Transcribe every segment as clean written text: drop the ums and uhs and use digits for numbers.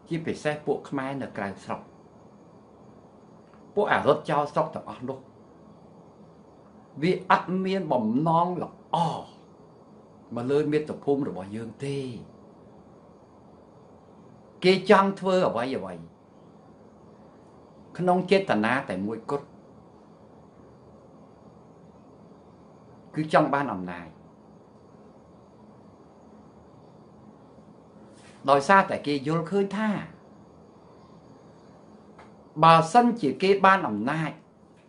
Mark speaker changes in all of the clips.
Speaker 1: ជាពិសេសពួកខ្មែរនៅក្រៅស្រុកពួកអារត់ចោលស្រុកទាំងអស់នោះវាអត់មានបំណងល្អមកលើមាតុភូមិរបស់យើងទេគេចង់ធ្វើអ្វីក្នុងចេតនាតែមួយគត់គឺចង់បានអំណាចដោយសារតែគេយល់ឃើញថាបើសិនជាគេបានអំណាច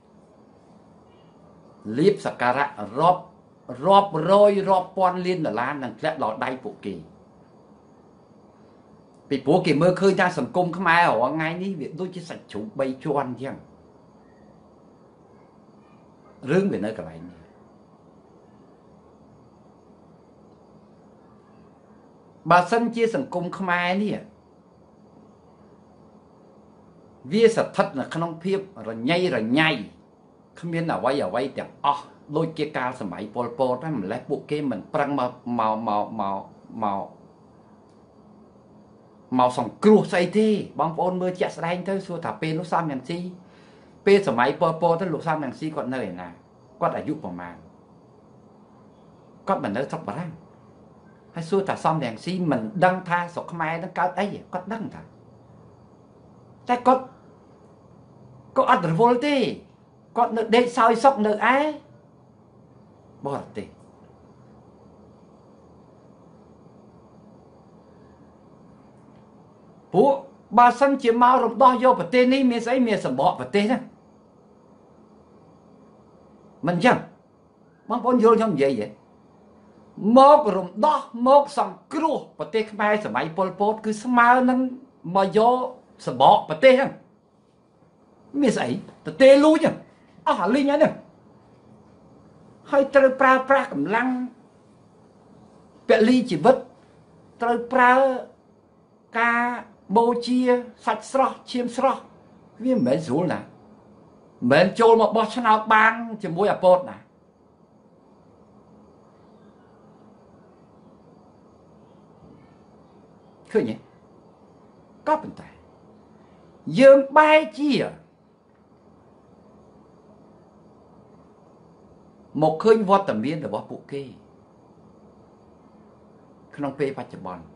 Speaker 1: លៀបសក្ការៈរាប់រយរាប់ពាន់លានដុល្លារនឹងធ្លាក់ដល់ដៃពួកគេពីព្រោះគេមើលឃើញថាសង្គមខ្មែររាល់ថ្ងៃនេះវាដូចជាសាច់ជ្រូក3ជាន់អញ្ចឹងរឿងវានៅកន្លែងនេះបើសិនជាសង្គមខ្មែរនេះវាស្ថិតនៅក្នុងភាពរញ៉ៃគ្មានអ្វីទាំងអស់ដូចជាកាលសម័យប៉ុលពតហ្នឹងម្លេះពួកគេមិនប្រឹងមកសង្គ្រោះស្អីទេបងប្អូនមើលជាក់ស្ដែងទៅសួរថាពេលនោះសំរងស៊ីពេលសម័យប៉ុលពតទៅលោកសំរងស៊ីគាត់នៅឯណាគាត់អាយុប្រមាណគាត់មិននៅស្រុកបារាំងហើយសួរថាសំរងស៊ីមិនដឹងថាស្រុកខ្មែរនឹងកើតអីគាត់ដឹងថាតែគាត់ក៏អត់រវល់ទេគាត់នៅដេកសោយសុកនៅឯបរទេសពួកបើសិនជាមករំដោះយកប្រទេសនេះមានស្អីមានសម្បកប្រទេសណាមិនចឹងបងប្អូនយល់ខ្ញុំនិយាយទេមករំដោះមកសង្គ្រោះប្រទេសខ្មែរសម័យប៉ុលពតគឺស្មើនឹងមកយកសម្បកប្រទេសហ្នឹងមានស្អីទៅទេលួចហ្នឹងអស់អាលីងហ្នឹងហើយត្រូវប្រើប្រាស់កម្លាំងពលីជីវិតត្រូវប្រើការបូជាសាច់ស្រស់ឈាមស្រស់វាមិនមែនស្រួលណាមិនមែនចូលមកបោះឆ្នោតបានជាមួយអាពតណាឃើញទេក៏ប៉ុន្តែយើងបែរជាមកឃើញវត្តមានរបស់ពួកគេក្នុងពេលបច្ចុប្បន្ន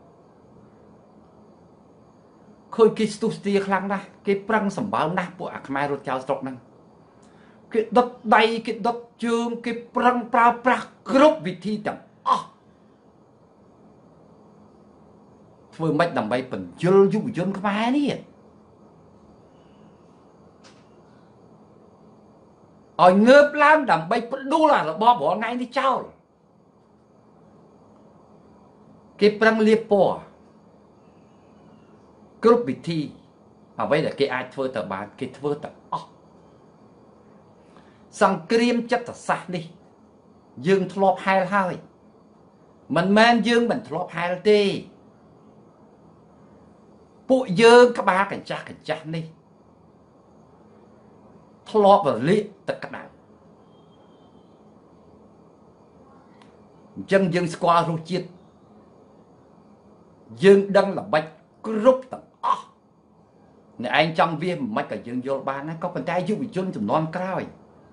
Speaker 1: ឃើញគេស្ទុះស្ទាខ្លាំងណាស់គេប្រឹងសម្បើមណាស់ពួកអាខ្មែររត់ចោលស្រុកហ្នឹងគេដុតដៃគេដុតជើងគេប្រឹងប្រើប្រាស់គ្រប់វិធីទាំងអស់ធ្វើម៉េចដើម្បីបញ្ជិលយុវជនខ្មែរនេះឲ្យងើបឡើងដើម្បីផ្ដួលអារបបរាល់ថ្ងៃនេះចោលគេប្រឹងលាបពណ៌គ្រប់វិធីអ្វីដែលគេអាចធ្វើទៅបានគេធ្វើទាំងអស់សង្គ្រាមចិត្តសាស្ត្រនេះយើងធ្លាប់ហែលហើយមិនមែនយើងមិនធ្លាប់ហែលទេពួកយើងក្បាលកញ្ចាស់នេះធ្លាប់រលាកទឹកក្តៅអញ្ចឹងយើងស្គាល់រសជាតិយើងដឹងល្បិចគ្រប់ទាំងអស់អ្នកឯងចង់វាមិនក៏យើងយល់បានណាក៏ប៉ុន្តែយុវជនជំនាន់ក្រោយ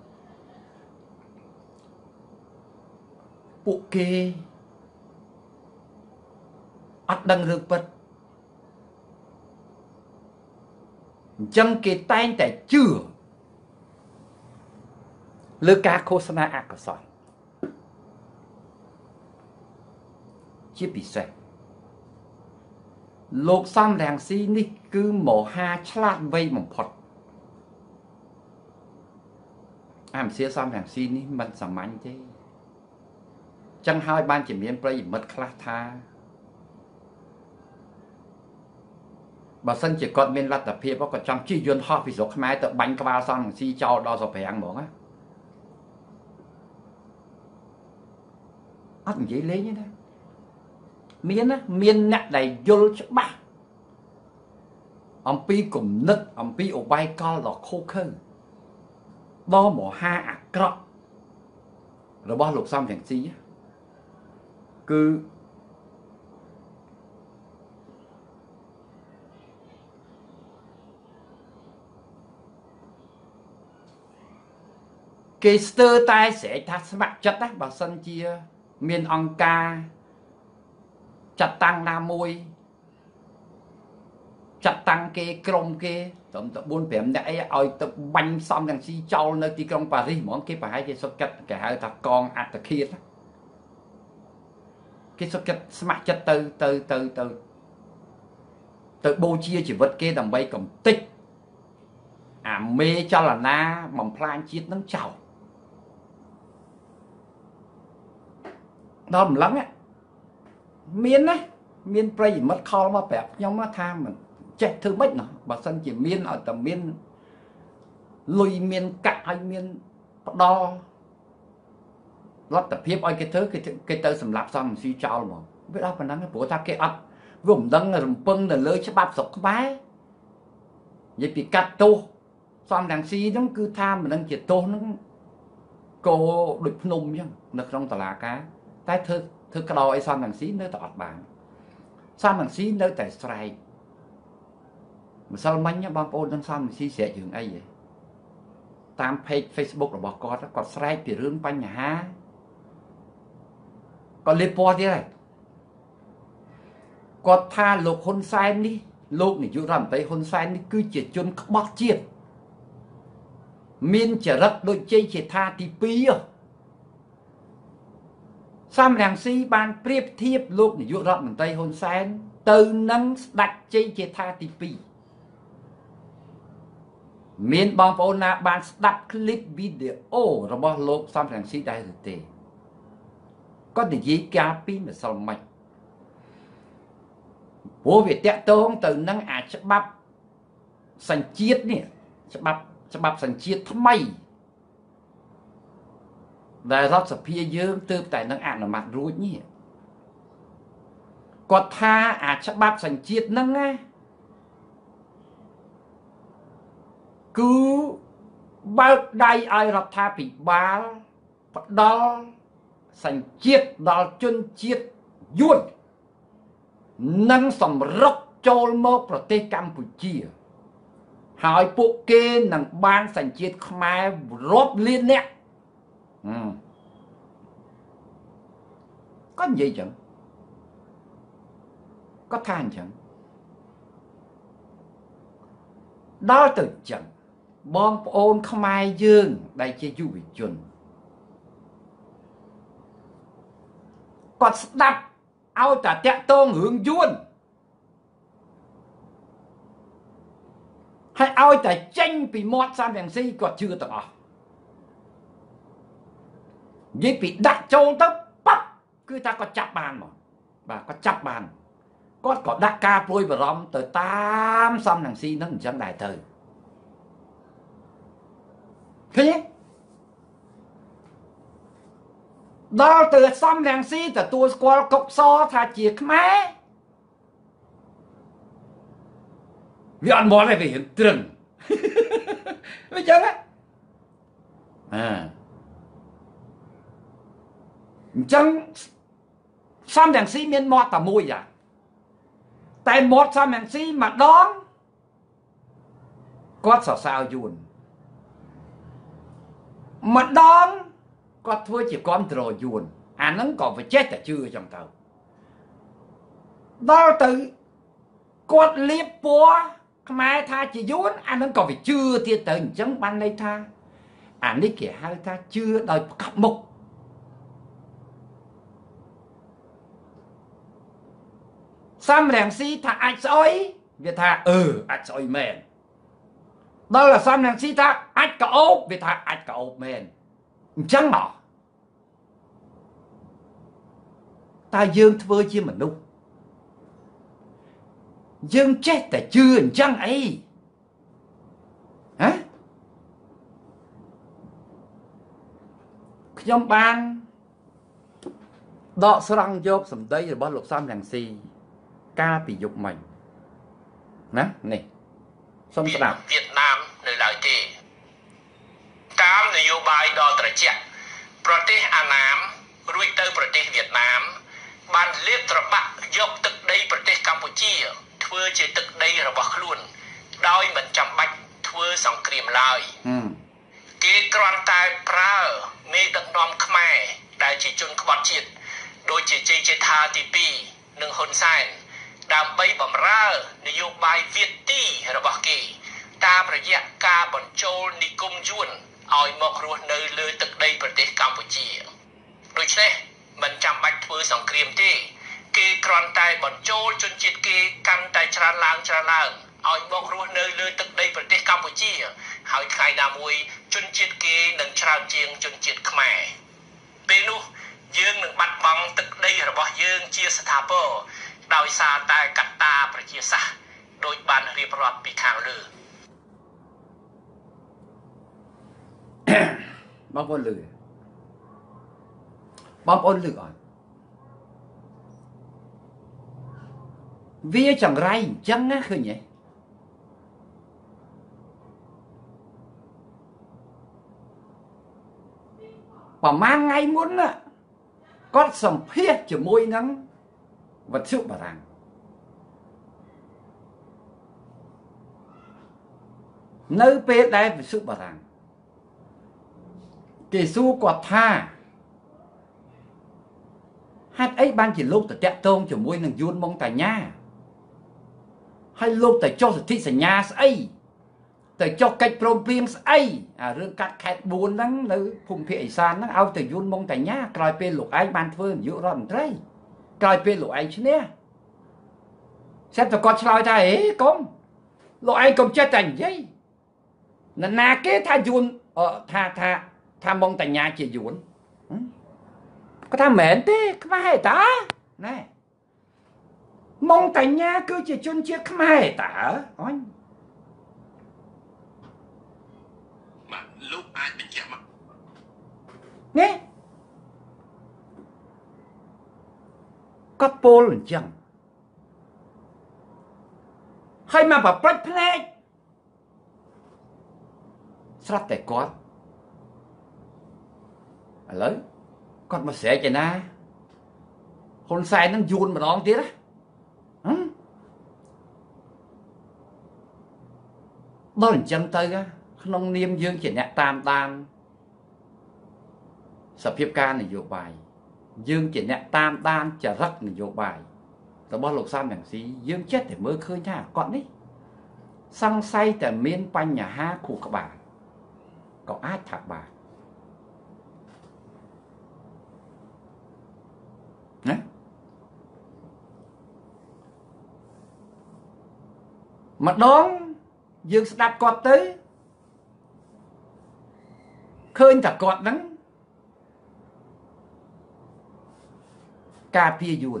Speaker 1: ពួកគេអត់ដឹងរឿងពិតអញ្ចឹងគេតែងតែជឿលើការឃោសនាអកុសលជាពិសេសលោកសំរងស៊ីនេះគឺមហាឆ្លាតវៃបំផុតអាមសៀសំរងស៊ីនេះមិនសាមញ្ញទេចឹងហើយបានជាមានប្រិយមិត្តខ្លះថាបើសិនជាគាត់មានលទ្ធភាពគាត់ចង់ជិះយន្តហោះពីស្រុកខ្មែរទៅបាញ់ក្បាលសំរងស៊ីចោលដល់សប្រាំងហ្មងណាអត់និយាយលេងទេណាមានអ្នកដែលយល់ច្បាស់អំពីគំនិតអំពីអបាយកលដ៏ឃោឃៅដ៏មហាអាក្រក់របស់លោកសំរងស៊ីគឺគេស្ទើរតែស្រែកថាស្ម័គ្រចិត្តណាបើសិនជាមានអង្គការចាត់តាំងណាមួយចាត់តាំងគេក្រុមគេត្រឹមតែ4 5នាក់អីឲ្យទៅបាញ់សំទាំងស៊ីចោលនៅទីក្រុងប៉ារីសហ្មងគេប្រហែលជាសុខចិត្តគេហៅថាកងអត្តឃាតគេសុខចិត្តស្ម័គ្រចិត្តទៅបូជាជីវិតគេដើម្បីកំទេចអាមេចលនាបំផ្លាញជាតិនឹងចោលដល់ម្លឹងមានណាមានប្រិយមិត្តខលមកប្រាប់ខ្ញុំថាមិនចេះធ្វើម៉េចណោះបើសិនជាមានឲ្យតែមានលុយមានកាក់ឲ្យមានផ្ដល់លទ្ធភាពឲ្យគេធ្វើគេទៅសម្រាប់សំស៊ីចោលហ្មងវាដល់ប៉ុណ្ណឹងព្រោះថាគេអត់វាមិនដឹងរំពឹងនៅលើច្បាប់ស្រុកខ្មែរនិយាយពីកាត់ទោសសំរងស៊ីហ្នឹងគឺថាមិនដឹងជាទោសហ្នឹងក៏ដូចភ្នំអញ្ចឹងនៅក្នុងតុលាការតែធ្វើក្តោអីសំរងស៊ីនៅតែអត់បានសំរងស៊ីនៅតែស្រែកម្សិលមិញបងប្អូននឹងសំរងស៊ីស្រែករឿងអីហ៎តាម page Facebook របស់គាត់ស្រែកពីរឿងបញ្ហាគាត់លេបពណ៌ទៀតហើយគាត់ថាលោកហ៊ុនសែននេះលោកនាយករដ្ឋមន្ត្រីហ៊ុនសែននេះគឺជាជនក្បត់ជាតិមានចរិតដូចជ័យជាថាទី2សំរងស៊ីបានប្រៀបធៀបលោកនាយករដ្ឋមន្ត្រីហ៊ុនសែនទៅនឹងស្ដេចជ័យជាថាទី2មានបងប្អូនណាបានស្ដាប់คลิปវីដេអូរបស់លោកសំរងស៊ីដែរឬទេគាត់និយាយការពីម្សិលមិញព្រោះវាតកតងទៅនឹងអាច្បាប់សញ្ជាតិនេះច្បាប់សញ្ជាតិថ្មីដែលរដ្ឋសភាយើងទើបតែនឹងអនុម័តរួចនេះគាត់ថាអាច្បាប់សញ្ជាតិហ្នឹងណាគឺបើកដៃឲ្យរដ្ឋាភិបាលផ្ដល់សញ្ជាតិដល់ជនជាតិយួននិងសម្រុកចូលមកប្រទេសកម្ពុជាហើយពួកគេនឹងបានសញ្ជាតិខ្មែររាប់លាននាក់ក៏និយាយចឹងក៏ថាអញ្ចឹងដល់ទៅចឹងបងប្អូនខ្មែរយើងដែលជាយុវជនគាត់ស្ដាប់ឲ្យតែតាក់ទងរឿងយួនហើយឲ្យតែចេញពីមាត់សំរងស៊ីគាត់ជឿទាំងអស់និយាយពីដាក់ចូលទៅប៉ាប់គឺថាគាត់ចាប់បានមកបាទគាត់ចាប់បានគាត់ក៏ដាក់ការព្រួយបារម្ភទៅតាមសំរងស៊ីនឹងអញ្ចឹងដែរទៅឃើញទេដល់ទៅសំរងស៊ីទទួលស្គាល់កុកសថាជាខ្មែរវាអត់មកទេវារៀងត្រឹងវាចឹងហ៎អញ្ចឹងសំរងស៊ីមានមាត់តែមួយតែមាត់សំរងស៊ីម្ដងគាត់សរសើរយួនម្ដងគាត់ធ្វើជាគាំទ្រយួនអាហ្នឹងក៏វាចេះតែជឿចឹងទៅដល់ទៅគាត់លៀបពណ៌ខ្មែរថាជាយួនអាហ្នឹងក៏វាជឿទៀតទៅអញ្ចឹងបានន័យថាអានេះគេហៅថាជឿដោយផ្កាប់មុខសំរងស៊ីថាអាចស្អុយវាថាអាចស្អុយមែនដល់តែសំរងស៊ីថាអាចក្អោបវាថាអាចក្អោបមែនអញ្ចឹងមកតើយើងធ្វើជាមនុស្សយើងចេះតែជឿអញ្ចឹងអីហ៎ខ្ញុំបានដកស្រង់យកសម្ដីរបស់លោកសំរងស៊ីកាលពីយប់មិញណានេះសូមស្ដាប់វៀតណាមនៅឡើយទេតាមនយោបាយដ៏ត្រជាក់ប្រទេសអាណាមរួចទៅប្រទេសវៀតណាមបានលាបត្របាក់យកទឹកដីប្រទេសកម្ពុជាធ្វើជាទឹកដីរបស់ខ្លួនដោយមិនចាំបាច់ធ្វើសង្គ្រាមឡើយ
Speaker 2: គេគ្រាន់តែប្រើមេដឹកនាំខ្មែរដែលជាជនក្បត់ជាតិដូចជាជ័យជេដ្ឋាទី2និងហ៊ុនសែនដើម្បីបម្រើនយោបាយវិទីរបស់គេតាមរយៈការបញ្ចូលនិគមយួនឲ្យមករស់នៅលើទឹកដីប្រទេសកម្ពុជាដូច្នេះមិនចាំបាច់ធ្វើសង្គ្រាមទេគេគ្រាន់តែបញ្ចូលជនជាតិគេកាន់តែច្រើនឡើងឲ្យមករស់នៅលើទឹកដីប្រទេសកម្ពុជាហើយថ្ងៃណាមួយជនជាតិគេនឹងច្រើនជាងជនជាតិខ្មែរពេលនោះយើងនឹងបាត់បង់ទឹកដីរបស់យើងជាស្ថាពរដោយសារតែកត្តាប្រជាសាស្ត្រដោយបានរៀបរាប់ពីខាងលើ
Speaker 1: បងប្អូនលឺបងប្អូនលឺអត់វាចង្រៃអញ្ចឹងណាឃើញទេប្រហែលថ្ងៃមុនណាគាត់សម្ភាសជាមួយនឹងវត្ថុបារាំងនៅពេលដែលវិសុបារាំងគេសួរគាត់ថាហេតុអីបានជាលោកទៅតាក់ទងជាមួយនឹងយួនម៉ុងតាញ៉ាហើយលោកទៅចុះសន្ធិសញ្ញាស្អីទៅចុះកិច្ចព្រមព្រៀងស្អីអារឿងកាត់ខេត្ត4ហ្នឹងនៅភូមិភាគឦសានហ្នឹងឲ្យទៅយួនម៉ុងតាញ៉ាក្រោយពេលលោកឯងបានធ្វើនាយករដ្ឋមន្ត្រីក្រោយពេលលោកឯងឈ្នះសិតតែគាត់ឆ្លើយថាហេកុំលោកឯងកុំចេះតែនិយាយណាគេថាយួនថាម៉ុងតាញ៉ាជាយួនគាត់ថាមែនទេខ្មែរតាណែម៉ុងតាញ៉ាគឺជាជនជាតិខ្មែរតាអញ
Speaker 2: បាទលោកអាចបញ្ជាក់មក
Speaker 1: នេះគាត់ពោលអញ្ចឹងហើយមកប្រព្រឹត្តភ្នែកស្រាប់តែគាត់ឥឡូវគាត់មកស្រែកឯណាហ៊ុនសែននឹងយួនម្ដងទៀតណាដល់អញ្ចឹងទៅក្នុងនាមយើងជាអ្នកតាមដានសភាពការនយោបាយយើងជាអ្នកតាមដានចរិតនយោបាយរបស់លោកសំរងស៊ីយើងចេះតែមើលឃើញថាគាត់នេះសង្ស័យតែមានបញ្ហាខួរក្បាលក៏អាចថាបានណាម្ដងយើងស្ដាប់គាត់ទៅឃើញតែគាត់ហ្នឹងការពារយួន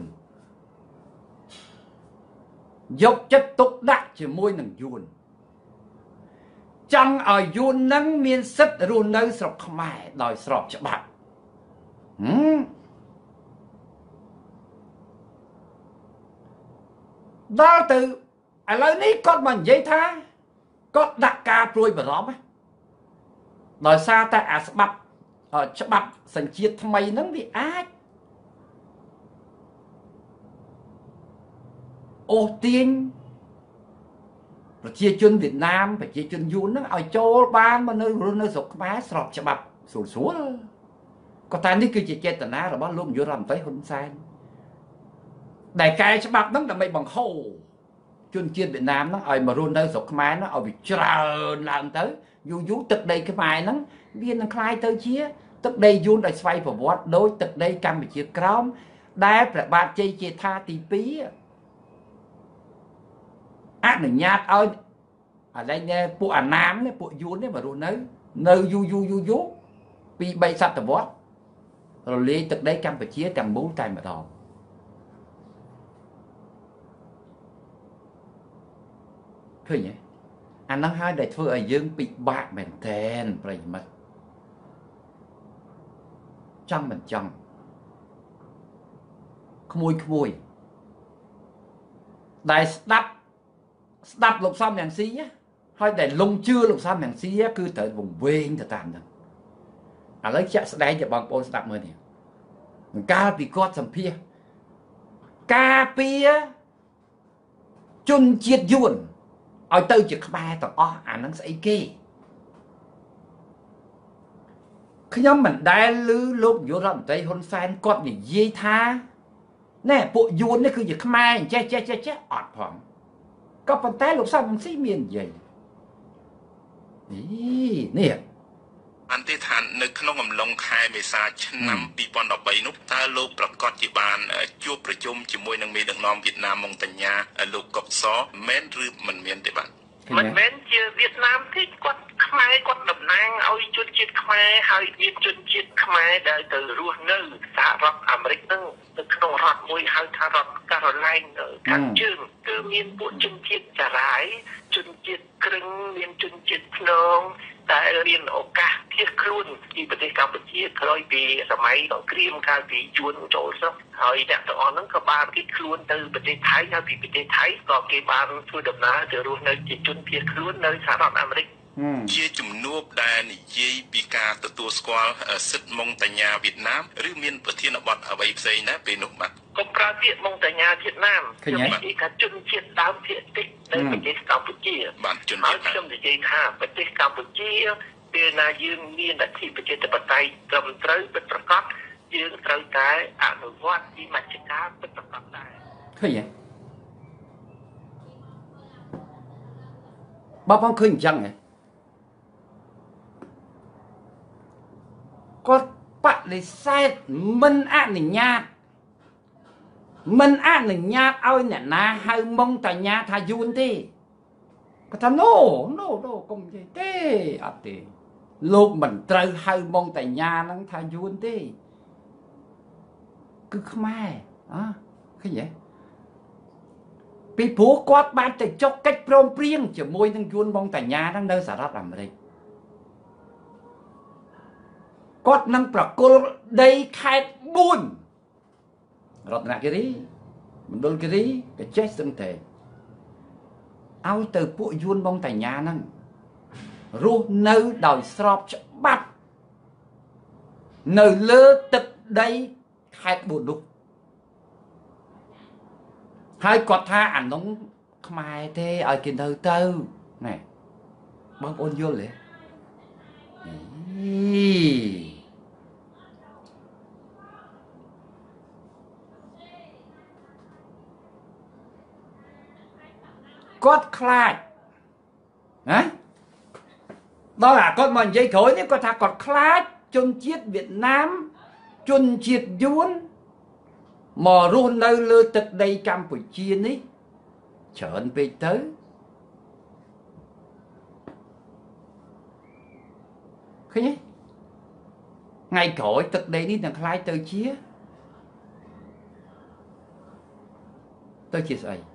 Speaker 1: យកចិត្តទុកដាក់ជាមួយនឹងយួនចង់ឲ្យយួនហ្នឹងមានសិទ្ធិរស់នៅស្រុកខ្មែរដោយស្របច្បាប់ដល់ទៅឥឡូវនេះគាត់មកនិយាយថាគាត់ដាក់ការព្រួយបារម្ភដោយសារតែអាច្បាប់សញ្ជាតិថ្មីហ្នឹងវាអាចអូសទាញប្រជាជនវៀតណាមប្រជាជនយួនហ្នឹងឲ្យចូលបានមកនៅរស់នៅស្រុកខ្មែរស្របច្បាប់ស្រួលគាត់ថានេះគឺជាចេតនារបស់លោកនាយករដ្ឋមន្ត្រីហ៊ុនសែនដែលកែច្បាប់ហ្នឹងដើម្បីបង្ហូរជនជាតិវៀតណាមហ្នឹងឲ្យមករស់នៅស្រុកខ្មែរហ្នឹងឲ្យវាច្រើនឡើងទៅយូរទឹកដីខ្មែរហ្នឹងវានឹងคล้ายទៅជាទឹកដីយួនដោយស្វ័យប្រវត្តិដោយទឹកដីកម្ពុជាក្រោមដែលព្រះបាទជ័យជេដ្ឋាទី2អនុញ្ញាតឲ្យអាឡែងពួកអាណាមនេះពួកយួននេះមករស់នៅយូរពី3សតវត្សរលាយទឹកដីកម្ពុជាទាំងមូលតែម្ដងឃើញទេអាហ្នឹងហើយដែលធ្វើឲ្យយើងពិបាកមែនទែនប្រិយមិត្តចង់មិនចង់ក្មួយដែលស្ដាប់លោកសំរងស៊ីហើយដែលលងជឿលោកសំរងស៊ីគឺត្រូវវង្វេងទៅតាមហ្នឹងឥឡូវជាក់ស្ដែងទៅបងប្អូនស្ដាប់មើលនេះកាលពីគាត់សម្ភាសការពារជនជាតិយួនឲ្យទៅជាខ្មែរទាំងអស់អាហ្នឹងស្អីគេខ្ញុំមិនដែលឮលោកនាយករដ្ឋមន្ត្រីហ៊ុនសែនគាត់និយាយថាណែពួកយួននេះគឺជាខ្មែរចេះអត់ផងក៏ប៉ុន្តែលោកសំរងស៊ីមាននិយាយនេះ
Speaker 2: អន្តេឋាននៅក្នុងអំឡុងខែមេសាឆ្នាំ2013នោះតើលោកប្រកាសជាបានជួបប្រជុំជាមួយនឹងមេដឹកនាំវៀតណាមម៉ុងតាញ៉ាលោកកុកសមែនឬមិនមែនទេបាទមិនមែនជាវៀតណាមទេគាត់ខ្មែរគាត់តំណាងឲ្យជនជាតិខ្មែរហើយមានជនជាតិខ្មែរដែលទៅរស់នៅសហរដ្ឋអាមេរិកនឹងនៅក្នុងរដ្ឋមួយហៅថារដ្ឋការ៉ូឡែនខាងជើងគឺមានពួកជនជាតិចារាយជនជាតិគ្រឹងមានជនជាតិភ្នងដែលមានឱកាសភៀសខ្លួនពីប្រទេសកម្ពុជាក្រោយពីសម័យសង្គ្រាមកាលពីជួនចូលស្រុកហើយអ្នកទាំងអស់ហ្នឹងក៏បានភៀសខ្លួនទៅប្រទេសថៃហើយពីប្រទេសថៃក៏គេបានធ្វើដំណើរទៅរស់នៅជាជនភៀសខ្លួននៅសហរដ្ឋអាមេរិកជាជំនួបដែលនិយាយពីការទទួលស្គាល់សិទ្ធិម៉ុងតាញ៉ាវៀតណាមឬមានប្រធានបទអ្វីផ្សេងដែរពេលនោះបាទកុំប្រើពាក្យម៉ុងតាញ៉ាវៀតណាមខ្ញុំនិយាយថាជនជាតិដើមភាគតិចនៅប្រទេសកម្ពុជាបាទជនជាតិខ្ញុំនិយាយថាប្រទេសកម្ពុជាពេលណាយើងមានលទ្ធិប្រជាធិបតេយ្យត្រឹមត្រូវពិតប្រាកដយើងត្រូវតែអនុវត្តពីមជ្ឈការពិតប្រាកដដែរ
Speaker 1: ឃើញទេបងឃើញអញ្ចឹងហ៎គាត់បដិសេធមិនអនុញ្ញាតឲ្យអ្នកណាហៅម៉ុងតាញ៉ាថាយួនទេគាត់ថា no កុំនិយាយទេអត់ទេលោកមិនត្រូវហៅម៉ុងតាញ៉ាហ្នឹងថាយួនទេគឺខ្មែរឃើញទេពីព្រោះគាត់បានទៅចុះកិច្ចព្រមព្រៀងជាមួយនឹងយួនម៉ុងតាញ៉ាហ្នឹងនៅសហរដ្ឋអាមេរិកគាត់នឹងប្រគល់ដីខេត្ត4រតនគិរីមណ្ឌលគិរីក៏ចេះស្ទឹងតែឲ្យទៅពួកយួនម៉ុងតាញ៉ាហ្នឹងរស់នៅដោយស្របច្បាប់នៅលើទឹកដីខេត្ត4នោះហើយគាត់ថាអានោះខ្មែរទេឲ្យគេទៅណែបងប្អូនយល់ទេគាត់ខ្លាចណាដល់អាគាត់មកនិយាយក្រោយនេះគាត់ថាគាត់ខ្លាចជនជាតិវៀតណាមជនជាតិយួនមករស់នៅលើទឹកដីកម្ពុជានេះច្រើនពេកទៅឃើញទេថ្ងៃក្រោយទឹកដីនេះនឹងខ្លាយទៅជាស្អី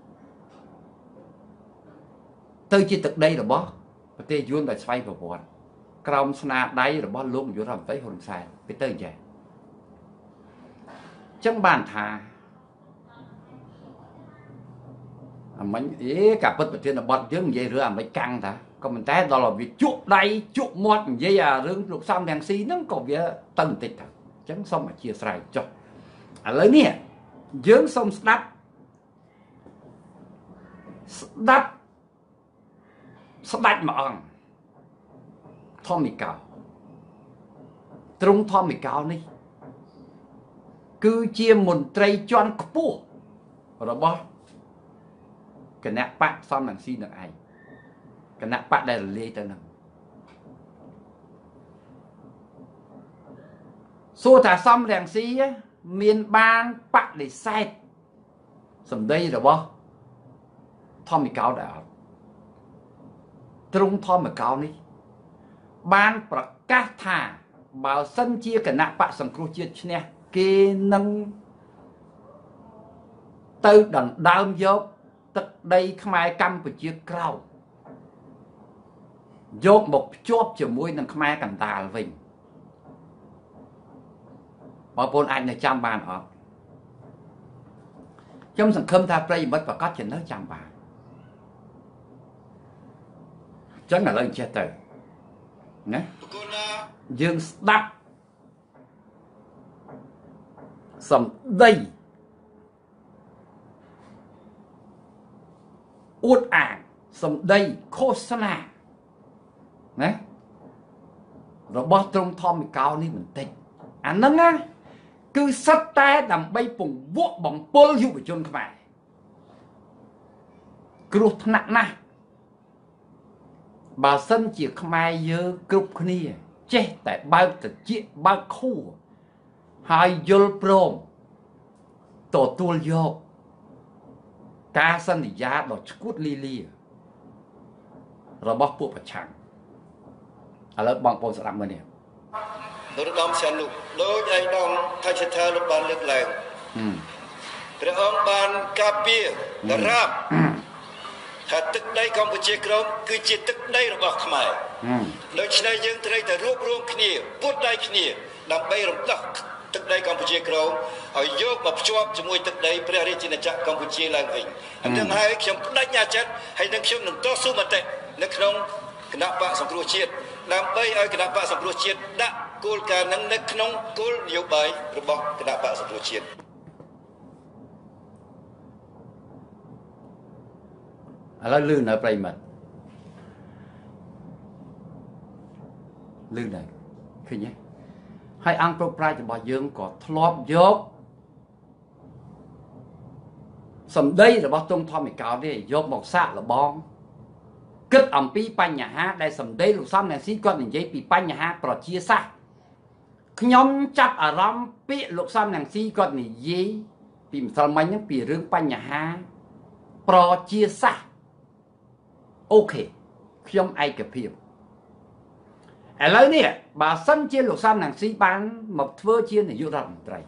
Speaker 1: ទៅជាទឹកដីរបស់ប្រទេសយួនដែលស្វ័យប្រវត្តិក្រោមស្នាដៃរបស់លោកនាយករដ្ឋមន្ត្រីហ៊ុនសែនទៅអញ្ចឹងបានថាអាមិញកាពិតប្រធានបទយើងនិយាយរឿងអាមិញកាំងតាក៏ប៉ុន្តែដល់វាជក់ដៃជក់មាត់និយាយអារឿងលោកសំរងស៊ីហ្នឹងក៏វាទៅបន្តិចទៅអញ្ចឹងសូមអធិស្ឋានចុះឥឡូវនេះយើងសូមស្ដាប់ស្ដេចមួយអង្គធម្មិកោទ្រង់ធម្មិកោនេះគឺជាមន្ត្រីជាន់ខ្ពស់របស់គណៈបកសំរងស៊ីនឹងឯងគណៈបកដែលរលាយទៅនឹងសួរថាសំរងស៊ីមានបានបដិសេធសម្ដីរបស់ធម្មិកោដែរអត់ទ្រង់ធម្មិកោនេះបានប្រកាសថាបើសិនជាគណៈបកសង្គ្រោះជាតិឈ្នះគេនឹងទៅដណ្ដើមយកទឹកដីខ្មែរកម្ពុជាក្រោមយកមកភ្ជាប់ជាមួយនឹងខ្មែរកណ្ដាលវិញបងប្អូនអាចនៅចាំបានអត់ខ្ញុំសង្ឃឹមថាប្រិយមិត្តប្រកាសជានៅចាំបានចឹងឥឡូវចេះទៅណាយើងស្ដាប់សម្ដីអួតអាងសម្ដីឃោសនាណារបស់ត្រង់ធម្មិកោនេះបន្តិចអាហ្នឹងណាគឺសិតតែដើម្បីពង្វក់បំពល់យុវជនខ្មែរគ្រោះថ្នាក់ណាស់បើសិនជាខ្មែរយើងគ្រប់គ្នាចេះតែបើកត្រចៀកបើកខួរហើយយល់ព្រមទទួលយកការសន្យាដ៏ឆ្កួតលីលារបស់ពួកប្រឆាំងឥឡូវបងប្អូនស្ដាប់មើលនេះ
Speaker 3: នរោត្តមសីហនុដោយឯកឧត្តមថាជាថាលោកបានលើកឡើងព្រះអង្គបានការពារដរាបថាទឹកដីកម្ពុជាក្រោមគឺជាទឹកដីរបស់ខ្មែរដូច្នេះយើងត្រូវតែរួបរวมគ្នាពុតដៃគ្នាដើម្បីរំដោះទឹកដីកម្ពុជាក្រោមឲ្យយកមកភ្ជាប់ជាមួយទឹកដីព្រះរាជាណាចក្រកម្ពុជាឡើងវិញអញ្ចឹងហើយខ្ញុំបដិញ្ញាចិត្តហើយនឹងខ្ញុំនឹងតស៊ូមតិនៅក្នុងគណៈបកសង្គ្រោះជាតិដើម្បីឲ្យគណៈបកសង្គ្រោះជាតិដាក់គោលការណ៍នឹងនៅក្នុងគោលនយោបាយរបស់គណៈបកសង្គ្រោះជាតិ
Speaker 1: ឥឡូវលឺនៅប្រិមិត្តលឺនៅឃើញទេហើយអង្គប្រប្រាជ្ញរបស់យើងក៏ធ្លាប់យកសម្ដីរបស់ទងធម្មិកោនេះយកមកសាកល្បងគិតអំពីបញ្ហាដែលសម្ដីលោកសំរងស៊ីគាត់និយាយពីបញ្ហាប្រជាសាស្ត្រខ្ញុំចាប់អារម្មណ៍ពាក្យលោកសំរងស៊ីគាត់និយាយពីម្សិលមិញហ្នឹងពីរឿងបញ្ហាប្រជាសាស្ត្រអូខេខ្ញុំឯកភាពឥឡូវនេះបើសិនជាលោកសំរងស៊ីបានមកធ្វើជានាយករដ្ឋមន្ត្រី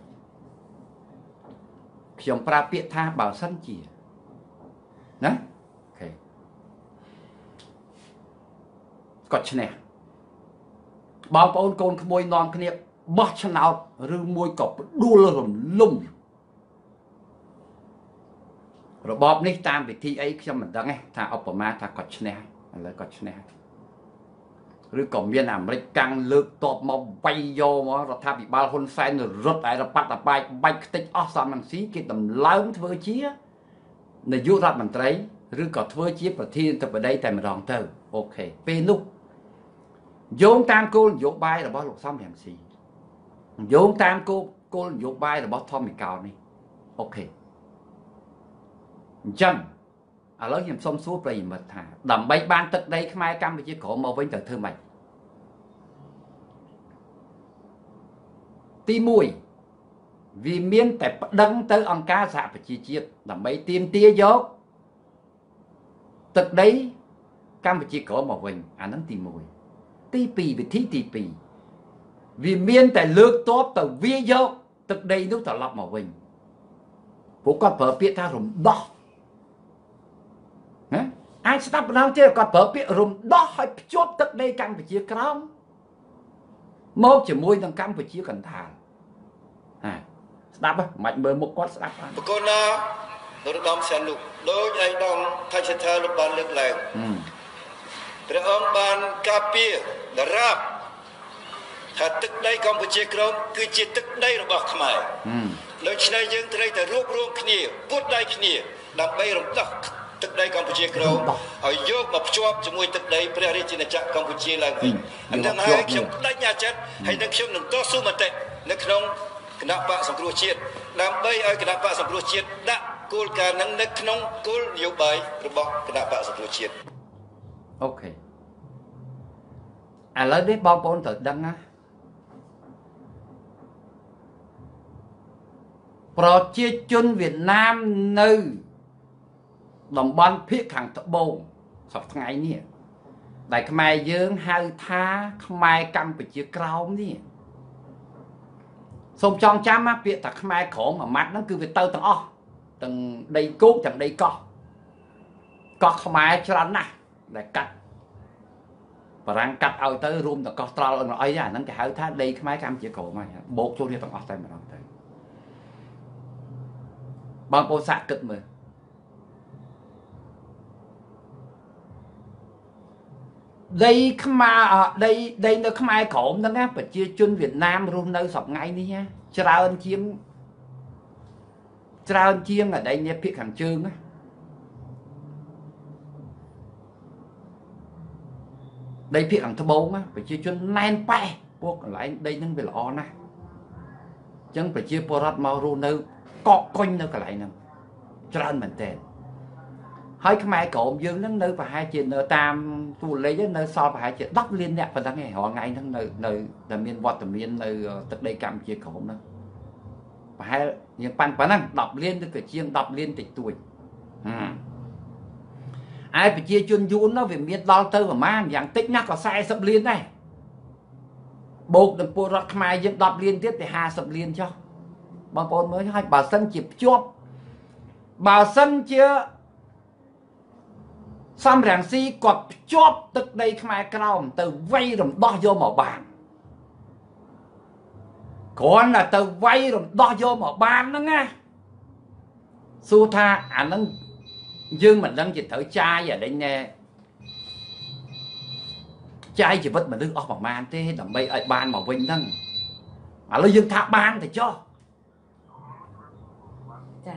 Speaker 1: ខ្ញុំប្រើពាក្យថាបើសិនជាណាអូខេគាត់ឈ្នះបងប្អូនកូនក្មួយនាំគ្នាបោះឆ្នោតឬមួយក៏ផ្ដួលរំលំរបបនេះតាមវិធីអីខ្ញុំមិនដឹងទេថាឧបមាថាគាត់ឈ្នះឥឡូវគាត់ឈ្នះឬក៏មានអាមេរិកកាំងលើកតបមកវាយយកមករដ្ឋាភិបាលហ៊ុនសែនរត់ឯរប៉ាត់របាយបាច់ខ្ទេចអស់សំរងស៊ីគេដំឡើងធ្វើជានាយករដ្ឋមន្ត្រីឬក៏ធ្វើជាប្រធានាធិបតីតែម្ដងទៅអូខេពេលនោះយោងតាមគោលនយោបាយរបស់លោកសំរងស៊ីយោងតាមគោលនយោបាយរបស់ធម្មិកោនេះអូខេអញ្ចឹងឥឡូវខ្ញុំសុំសួរប្រិយមិត្តថាដើម្បីបានទឹកដីខ្មែរកម្ពុជាក្រោមមកវិញត្រូវធ្វើម៉េចទី1វាមានតែប្តឹងទៅអង្គការសហប្រជាជាតិដើម្បីទាមទារយកទឹកដីកម្ពុជាក្រោមមកវិញអាហ្នឹងទី1ទី2វិធីទី2វាមានតែលើកតបទៅវាយកទឹកដីនោះត្រឡប់មកវិញពួកគាត់ប្រើពាក្យថារំដោះណាអាចស្ដាប់ម្ដងទៀតគាត់ប្រើពាក្យរំដោះឲ្យភ្ជាប់ទឹកដីកម្ពុជាក្រោមមកជាមួយនឹងកម្ពុជាកណ្ដាលស្ដាប់មិនមើលមុខគាត់ស្ដាប់បាន
Speaker 3: បកូនណានរោត្តមសីហនុដោយឯកឧត្តមថាជាថាលោកបានលើកឡើងព្រះអង្គបានការពារដរាបថាទឹកដីកម្ពុជាក្រោមគឺជាទឹកដីរបស់ខ្មែរដូច្នេះយើងត្រូវតែរួបរวมគ្នាពុតដៃគ្នាដើម្បីរំដោះទឹកដីកម្ពុជាក្រោមឲ្យយកមកភ្ជាប់ជាមួយទឹកដីព្រះរាជាណាចក្រកម្ពុជាឡើងវិញអញ្ចឹងហើយខ្ញុំបដិញ្ញាចិត្តហើយនឹងខ្ញុំនឹងតស៊ូមតិនៅក្នុងគណៈបកសង្គ្រោះជាតិដើម្បីឲ្យគណៈបកសង្គ្រោះជាតិដាក់គោលការណ៍នឹងនៅក្នុងគោលនយោបាយរបស់គណៈបកសង្គ្រោះជាតិ
Speaker 1: អូខេឥឡូវនេះបងប្អូនត្រូវដឹងណាប្រជាជនវៀតណាមនៅតំបន់ភាគខាងត្បូងសប្តាហ៍ថ្ងៃនេះដែលខ្មែរយើងហៅថាខ្មែរកម្ពុជាក្រោមនេះសូមចងចាំណាពាក្យថាខ្មែរក្រមមួយម៉ាត់ហ្នឹងគឺវាទៅទាំងអស់ទាំងដីគោកទាំងដីកោះខ្មែរច្រើនណាស់ដែលកាត់បារាំងកាត់ឲ្យទៅរួមទាំងកោះត្រល់អីអាហ្នឹងគេហៅថាដីខ្មែរកម្ពុជាក្រមហើយបូកចូលនេះទាំងអស់តែម្ដងទៅបងប្អូនសាកគិតមើលដីខ្មែរដីនៅខ្មែរក្រមហ្នឹងណាប្រជាជនវៀតណាមរស់នៅសប្តាហ៍នេះច្រើនជាងអាដីនេះភាគខាងជើងណាដីភាគខាងត្បូងប្រជាជនណែនប៉ែពួកកន្លែងដីហ្នឹងវាល្អណាស់អញ្ចឹងប្រជាពលរដ្ឋមករស់នៅកកកុញនៅកន្លែងហ្នឹងច្រើនមែនតើហើយខ្មែរក្រមយើងហ្នឹងនៅប្រហែលជានៅតាមទូលេខនៅសល់ប្រហែលជា10លានអ្នកប៉ុណ្ណឹងឯងរាល់ថ្ងៃហ្នឹងនៅតែមានវត្តមាននៅទឹកដីកម្ពុជាក្រមហ្នឹងប្រហែលយើងប៉ាន់ប៉ុណ្ណឹង10លានឬក៏ជាង10លានតិចតួចឯប្រជាជនយួននោះវាមានដល់ទៅប្រមាណយ៉ាងតិចណាស់ក៏40លានដែរបូកនឹងពលរដ្ឋខ្មែរយើង10លានទៀតតែ50លានចុះបងប្អូនមើលឲ្យបើសិនជាភ្ជាប់បើសិនជាសំរងស៊ីគាត់ភ្ជាប់ទឹកដីខ្មែរក្រោមទៅវាយរំដោះយកមកបានគ្រាន់តែទៅវាយរំដោះយកមកបានហ្នឹងណាសួរថាអាហ្នឹងយើងមិនដឹងជាត្រូវចាយអានេះណែចាយជីវិតមនុស្សអស់ប្រមាណទេដើម្បីឲ្យបានមកវិញហ្នឹងឥឡូវយើងថាបានទៅចុះចា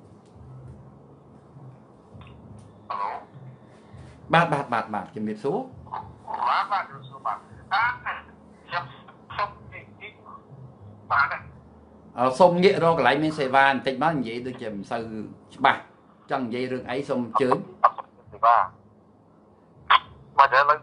Speaker 1: បាទជំរាបសួរបាទជំរាបសួរបាទខ្ញុំសុំនិយាយបាទសុំងាករកកន្លែងមានសេវាបន្តិចមកនិយាយដូចជាមិនសូវច្បាស់ចង់និយាយរឿងអីសូមអញ្ជើញបាទមកដល់លឺ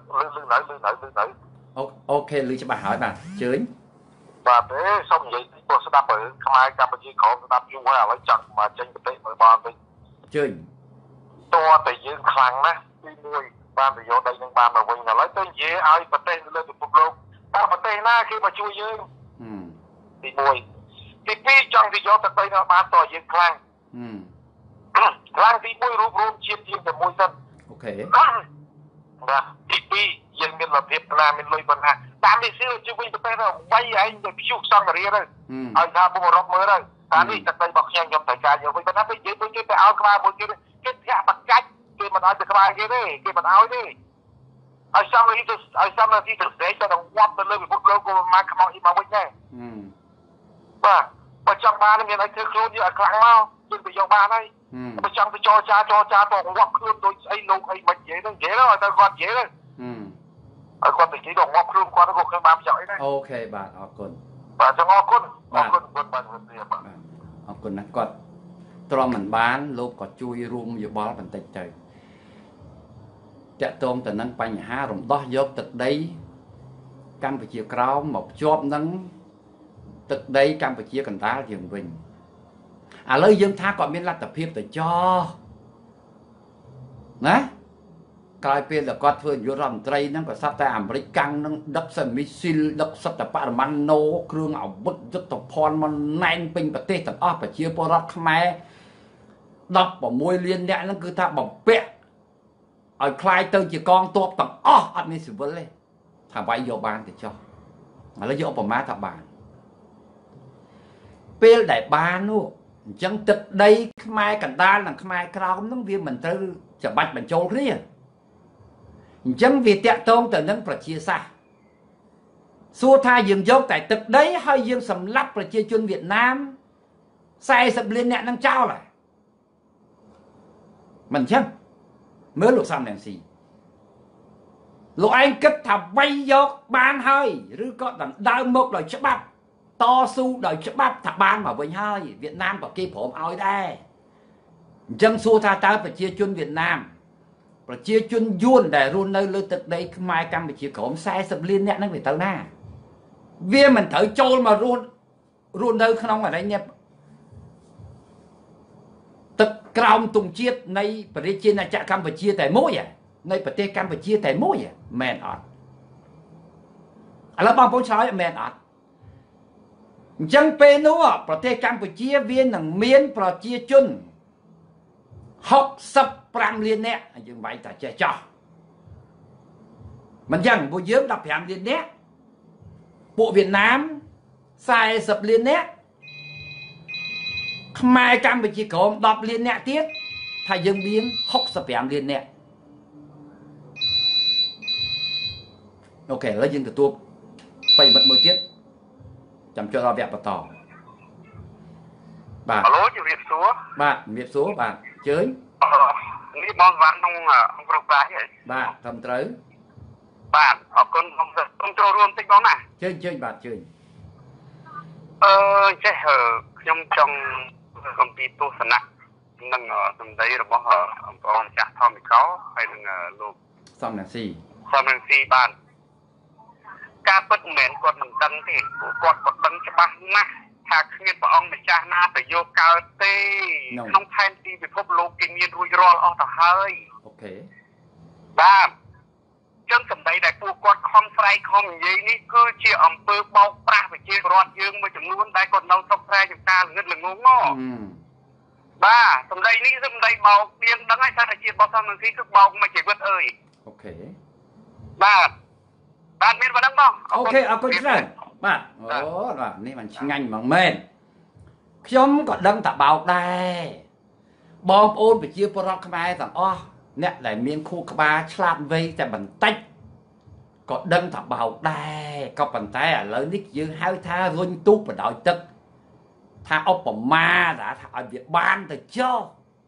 Speaker 1: អូខេលឺច្បាស់ហើយបាទអញ្ជើញបាទទេសូមនិយាយពីស្ដាប់រឿងខ្មែរកម្ពុជាក្រមស្ដាប់យូរហើយឥឡូវចង់មកចេញប្រទេសមើលបានវិញអញ្ជើញតើតែយើងខ្លាំងណាស់ទី1បានប្រយោជន៍ដីនឹងបានមកវិញឥឡូវទៅនិយាយឲ្យប្រទេសលើពិភពលោកតើប្រទេសណាគេមកជួយយើងទី1ទី2ចង់ទៅយកទឹកដីនោះបានតើយើងខ្លាំងខ្លាំងទី1រួមជាតិជាងតែមួយសិនអូខេបាទទី2យើងមានលទ្ធភាពណាមានលុយប៉ុណ្ណាតាមនេះគឺជួយវិញប្រទេសទៅវាយឯងទៅភ្យុះសង្គ្រាមទៅឲ្យថាបុរសមើលទៅថានេះទឹកដីរបស់ខ្ញុំត្រូវការយកវិញប៉ុន្តែពេលនិយាយដូចគេទៅឲ្យក្បាលមួយគេធាក់បកាច់គេមិនឲ្យទៅក្បាលគេទេគេមិនឲ្យទេឲ្យសំរីទៅឲ្យសំរីទៅស្ដេចទៅងាប់ទៅលើពិភពលោកក៏មកខ្មោចមកវិញដែរបាទបើចង់បានមានឲ្យធ្វើខ្លួនយកឲ្យខ្លាំងមកយើងទៅយកបានហើយបើចង់ទៅចរចាទៅងាប់ខ្លួនដូចស្អីលោកអីមិននិយាយទៅនិយាយទៅគាត់និយាយទៅឲ្យគាត់ទៅនិយាយទៅងាប់ខ្លួនគាត់ក៏ឃើញបានប្រយោជន៍អីដែរអូខេបាទអរគុណបាទចឹងអរគុណបាទអរគុណណាស់គាត់ទ្រាំមិនបានលោកក៏ជួយរួមយោបល់បន្តិចទៅតាក់ទងទៅនឹងបញ្ហារំដោះយកទឹកដីកម្ពុជាក្រោមមកភ្ជាប់នឹងទឹកដីកម្ពុជាកណ្ដាលយើងវិញឥឡូវយើងថាគាត់មានលទ្ធភាពទៅចោណាក្រោយពេលដែលគាត់ធ្វើនាយករដ្ឋមន្ត្រីហ្នឹងក៏សត្វតែអាមេរិកកាំងនឹងដឹកមីស៊ីលដឹកសត្វតែបរិមាណណូគ្រឿងអាវុធយុទ្ធភ័ណ្ឌមកណែនពេញប្រទេសទាំងអស់ប្រជាពលរដ្ឋខ្មែរ16លានអ្នកហ្នឹងគឺថាបំពាក់ឲ្យคล้ายទៅជាកងទ័ពទាំងអស់អត់មានស៊ីវិលទេថាវាយយកបានទៅចោះឥឡូវយកឧបមាថាបានពេលដែលបាននោះអញ្ចឹងទឹកដីខ្មែរកណ្ដាលនិងខ្មែរក្រោមហ្នឹងវាមិនត្រូវច្បាច់បញ្ចូលគ្នាអញ្ចឹងវាតាក់ទងទៅនឹងប្រជាសាស្ត្រសួរថាយើងយកតែទឹកដីហើយយើងសម្លាប់ប្រជាជនវៀតណាម40លានអ្នកនឹងចោលហ៎មិនអញ្ចឹងមើលលោកសំរងស៊ីលោកឯងគិតថាវាយយកបានហើយឬក៏ដណ្ដើមមកដោយច្បាប់តស៊ូដោយច្បាប់ថាបានមកវិញហើយវៀតណាមក៏គេព្រមឲ្យដែរអញ្ចឹងសួរថាតើប្រជាជនវៀតណាមប្រជាជនយួនដែលរស់នៅលើទឹកដីខ្មែរកម្ពុជាក្រោម40លានអ្នកហ្នឹងវាទៅណាវាមិនត្រូវចូលមករស់នៅក្នុងអរិញទឹកក្រោមទង់ជាតិនៃប្រជាណាចក្រកម្ពុជាតែមួយនៃប្រទេសកម្ពុជាតែមួយមែនអត់ឥឡូវបងប្អូនឆ្លើយមែនអត់អញ្ចឹងពេលនោះប្រទេសកម្ពុជាវានឹងមានប្រជាជន65លាននាក់យើងវាយតែចេះចោះមិនចឹងពួកយើង15លាននាក់ពួកវៀតណាម40លាននាក់ខ្មែរកម្ពុជាក្រម10លាននាក់ទៀតថាយើងមាន65លាននាក់អូខេឥឡូវយើងទទួលបរិបត្តិមួយទៀតចាំចូលដល់វគ្គបន្តបាទហៅជំរាបសួរបាទជំរាបសួរបាទអញ្ជើញនេះបងវ៉ាន់ក្នុងប្រុសប្រាជ្ញហ៎បាទត្រឹមត្រូវ
Speaker 4: បាទអរគុណខ្ញុំចូលរួមតិចបងណា
Speaker 1: ជើញបាទជើញ
Speaker 4: ចេះខ្ញុំចង់អំពីទស្សនៈនឹងសម្ដីរបស់បងម្ចាស់ថមីកោហើយនឹងលោក
Speaker 1: សំរងស៊ី
Speaker 4: បាទការពិតមិនមែនគាត់មិនដឹងទេព្រោះគាត់ក៏ដឹងច្បាស់ណាស់ថាគ្មានព្រះអង្គម្ចាស់ណាទៅយកកើតទេក្នុងផែនទីពិភពលោកគេមានរួចរាល់អស់ទៅហើយ
Speaker 1: អូខេ
Speaker 4: បាទចឹងសម្ដីដែលពួកគាត់ខំស្រែកខំនិយាយនេះគឺជាអំពើបោកប្រាស់ប្រជាពលរដ្ឋយើងមួយចំនួនដែលគាត់នៅស្រុកស្រែចំការល្ងឹតល្ងងមកបាទសម្ដីនេះសម្ដីបោកទៀងដឹងហើយថាជាបោកសំនឹងស៊ីគឺបោកមកជីវិតអើយ
Speaker 1: អូខេ
Speaker 4: បាទមានប៉ុណ្ណឹងបង
Speaker 1: អូខេអរគុណច្រើនបាទអូបាទនេះมันឆ្ងាញ់ហ្មងមែនខ្ញុំក៏ដឹងតែបោកដែរបងប្អូនប្រជាពលរដ្ឋខ្មែរទាំងអស់អ្នកដែលមានខួរក្បាលឆ្លាតវៃតែបន្តិចក៏ដឹងថាបោកដែរក៏ប៉ុន្តែឥឡូវនេះយើងហៅថារុញទូកបដោយទឹកថាឧបមាថាឲ្យវាបានទៅចុះ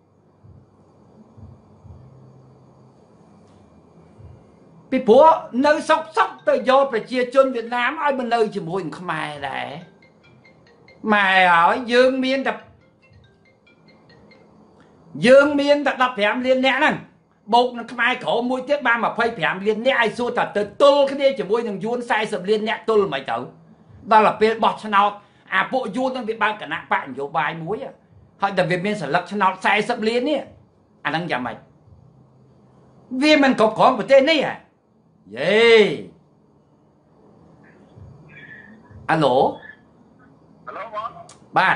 Speaker 1: ពីព្រោះនៅសុកទៅយកប្រជាជនវៀតណាមឲ្យមកនៅជាមួយនឹងខ្មែរដែរម៉ែហើយយើងមានតែ15លានអ្នកហ្នឹងបូកនឹងខ្មែរក្រមមួយទៀតបាន25លានអ្នកឲ្យសួរថាទៅទល់គ្នាជាមួយនឹងយួន40លានអ្នកទល់មិនទៅដល់ទៅពេលបោះឆ្នោតអាពួកយួននឹងវាបើកគណៈបកនយោបាយមួយហើយតែវាមានសិលឹកឆ្នោត40លាននេះអាហ្នឹងយ៉ាងម៉េចវាមិនគ្រប់គ្រងប្រទេសនេះហ៎យេអាឡូ
Speaker 4: បង
Speaker 1: បាទ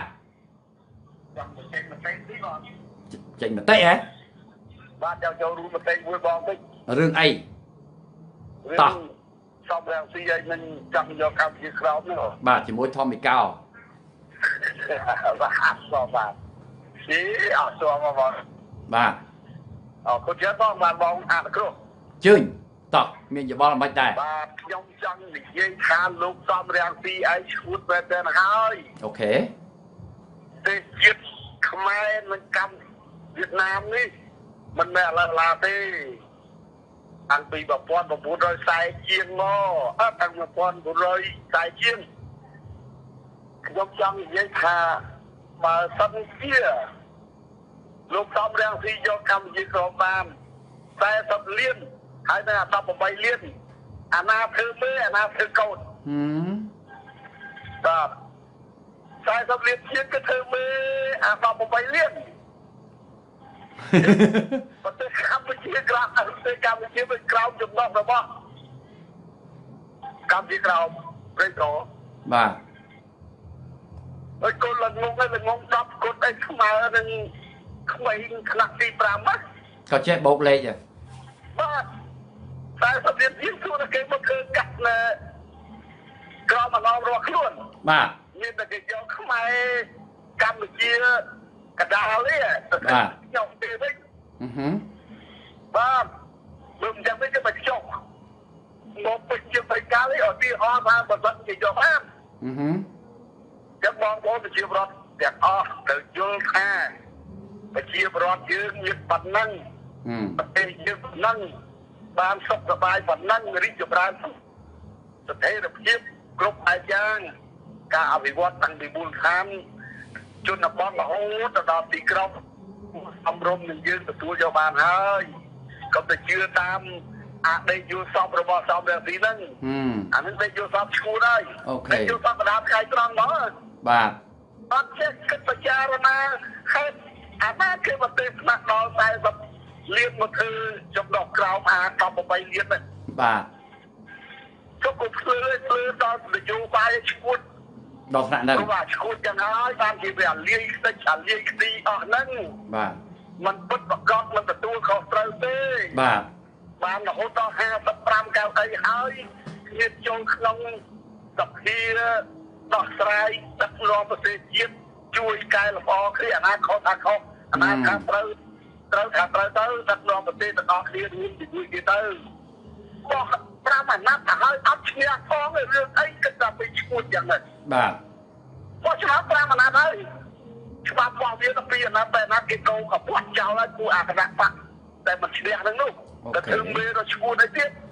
Speaker 1: ចេញមតិហ៎
Speaker 4: បាទចូលរួមមតិមួយបងតិច
Speaker 1: រឿងអីតោះ
Speaker 4: សំរងស៊ីឲ្យមិនចង់យកកម្ពុជាក្រោមនោះ
Speaker 1: បាទជាមួយថមីកោ
Speaker 4: បាទអត់ស្គាល់បាទស៊ីអត់ស្គាល់មកបង
Speaker 1: បាទ
Speaker 4: អរគុណច្រើនបងបានបងអនុគ្រោះ
Speaker 1: ជើញតោះមានយោបល់មិនដែរ
Speaker 4: បាទខ្ញុំចង់និយាយថាលោកសំរងស៊ីឲ្យឈួតបែបទៅហើយ
Speaker 1: អូខេ
Speaker 4: ទេជាតិខ្មែរនឹងកម្មវៀតណាមនេះមិនមែនឥឡូវឡាទេតាំងពី1940ជាងមកតាំង1940ជាងខ្ញុំចង់និយាយថាបើសិនជាលោកសំរងស៊ីយកកម្ពុជាក្រមបាន40លានហើយនៅ18លានអាណាធ្វើមេអាណាធ្វើកូនបាទ40លានជាងគឺធ្វើមេអា18លានប្រទេសកម្ពុជាក្រោមប្រទេសកម្ពុជាវិញក្រោមចំណុះរបស់កម្ពុជាក្រោមព្រៃកោ
Speaker 1: បាទ
Speaker 4: ហើយកូនល្ងង10កូនអីស្មើនឹងក្មេងថ្នាក់ទី5ណា
Speaker 1: ក៏ចេះបោកលេខហ៎
Speaker 4: បាទ40លានជាងសួរតែគេមកធ្វើកាត់នៅក្រមអនុរដ្ឋខ្លួន
Speaker 1: បាទ
Speaker 4: មានតែគេយកខ្មែរកម្ពុជាកដាលនេះ
Speaker 1: បាទ
Speaker 4: ខ្ញុំទេវិញ
Speaker 1: បាទ
Speaker 4: បើមិនចាំវិញគេមកចុះមកពេញជាបរិការនេះអត់ទីអត់ថាបើមិនគេយកបានចាំបងប្អូនប្រជាពលរដ្ឋទាំងអស់ទៅយល់ថាប្រជាពលរដ្ឋយើងមានប៉ុណ្ណឹងប្រទេសយើងប៉ុណ្ណឹងបានសុខសប្បាយប៉ុណ្ណឹងរីកចម្រើនស្ថិរភាពគ្រប់បែបយ៉ាងការអភិវឌ្ឍតាំងពីមូលដ្ឋានជនបទរហូតទៅដល់ទីក្រុងអមរំនឹងយើងទទួលយកបានហើយកុំទៅជឿតាមអាដេកយល់សពរបស់សំរងស៊ីហ្នឹងអានឹងដេកយល់សពឈួតហើយដេកយល់សពកណ្ដាលថ្ងៃត្រង់មក
Speaker 1: បាទ
Speaker 4: អត់ចេះគិតពិចារណាហេតុអាណាគេប្រទេសស្នាក់ដល់40លានមកធ្វើចំណុះក្រោមអា18លានហ្នឹង
Speaker 1: បាទ
Speaker 4: ក៏គប់ធ្វើដល់នយោបាយឈួត
Speaker 1: ដល់ថ្នាក់ហ្នឹង
Speaker 4: បាទឈួតយ៉ាងហើយបានជាវាលាយខ្ទេចលាយខ្ទីអស់ហ្នឹង
Speaker 1: បាទ
Speaker 4: มันពិតប្រកបមិនទទួលខុសត្រូវទេ
Speaker 1: បាទ
Speaker 4: បានរហូតដល់55កៅអីហើយគ្នាចូលក្នុងសភាដោះស្រាយដឹកនាំប្រទេសជាតិជួយកែលម្អគ្នាអាណាខុសថាខុសអាណាថាត្រូវថាត្រូវទៅដឹកនាំប្រទេសទាំងអស់គ្នារួមជាមួយគ្នាទៅបោះ5អាណត្តិទៅហើយអត់ឈ្នះផងរឿងអីគិតតែពីឈួតយ៉ាងហ្នឹង
Speaker 1: បាទ
Speaker 4: បោះឆ្នោត5អាណត្តិហើយច្បាប់របស់វាទៅ2អាណត្តិតែអាណត្តិគេកោកបោះចោលហើយគូអគណៈបកតែមិនឈ្នះហ្នឹងនោះតែធ្វើមេរឈួតអីទៀត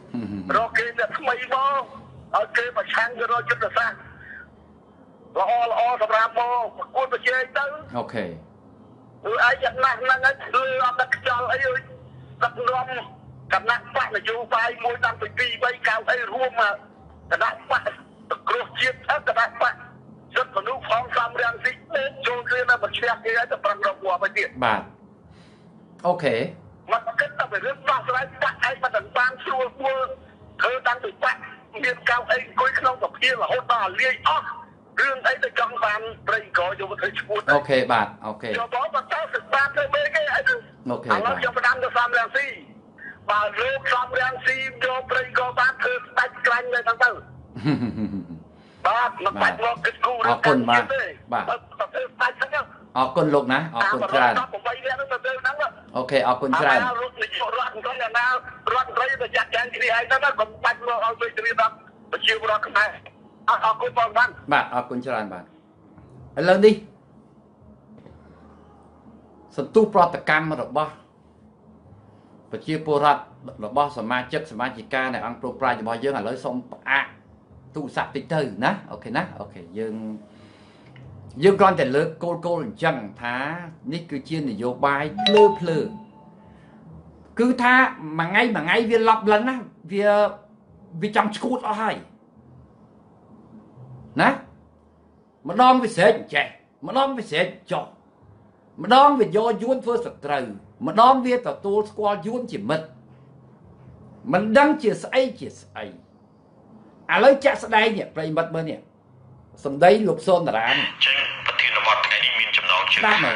Speaker 4: រកគេអ្នកថ្មីមកឲ្យគេប្រឆាំងទៅរកយុទ្ធសាស្ត្រល្អសម្រាប់មកប្រកួតប្រជែងទៅ
Speaker 1: អូខេ
Speaker 4: ឯងយ៉ាងណាស់ហ្នឹងឯងគឺអត់ដាក់ខ្យល់អីដឹកនាំគណៈបកនយោបាយមួយតាំងពី2 3 9អីរួមគណៈបកគ្រោះជាតិគណៈបកសិទ្ធិមនុស្សផងសំរាំងស៊ីចូលគ្នានៅបញ្ឈះគេឲ្យទៅប្រឹងរកមកទៀត
Speaker 1: បាទអូខេ
Speaker 4: មកគិតតែពីរឿងដោះស្រាយបាក់ឯងមិនបានស្រួលពួលធ្វើតាំងពីបាក់មានកៅអីអង្គុយក្នុងសភារហូតដល់លាយអស់រឿងអីទៅចង់បានប្រៃកយកមកធ្វើឈ្មោះ
Speaker 1: អូខេបាទអូខេ
Speaker 4: យកបងបន្តសិក្សាទៅមេគេអីទៅ
Speaker 1: អូខេ
Speaker 4: ឥឡូវខ្ញុំផ្ដាំទៅសំរាំងស៊ីបើលោកសំរាំងស៊ីយកប្រៃកបានធ្វើស្ដាច់ក្រាញ់ទៅទៅបាទមិនបាច់មកគិតគូរ
Speaker 1: អរគុណបាទបាទ
Speaker 4: ទៅស្ដាច់ហ្នឹង
Speaker 1: អរគុណលោកណាអរគុណច្រើនអូខេអរគុណច្រើន
Speaker 4: រដ្ឋនាយករដ្ឋមន្ត្រីណារដ្ឋមន្ត្រីទៅចាត់ចែងគ្នាឯងហ្នឹងកុំបាច់មកឲ្យជួយជ្រាបដល់ប្រជាពលរដ្ឋខ្មែរអរគុណបង
Speaker 1: បាទអរគុណច្រើនបាទឥឡូវនេះសន្ទុះប្រតិកម្មរបស់ប្រជាពលរដ្ឋរបស់សមាជិកសមាជិកានៃអង្គប្រប្រាយរបស់យើងឥឡូវសូមផ្អាកទូរស័ព្ទតិចទៅណាអូខេណាអូខេយើងគ្រាន់តែលើកគោលអញ្ចឹងថានេះគឺជានយោបាយភ្លើគឺថាមួយថ្ងៃវាឡប់លិនណាវាចង់ឈួតអស់ហើយណាម្ដងវាស្រែកចេះម្ដងវាស្រែកចុះម្ដងវាយកយួនធ្វើសត្រូវម្ដងវាទទួលស្គាល់យួនជាមិត្តមិនដឹងជាស្អីឥឡូវចាក់ស្ដែងនេះប្រិមិត្តមើលនេះសម្ដីលោកសុនតារា
Speaker 2: នេះចឹងប្រធានបទថ្ងៃនេះមានចំណងជើង
Speaker 1: កម្ម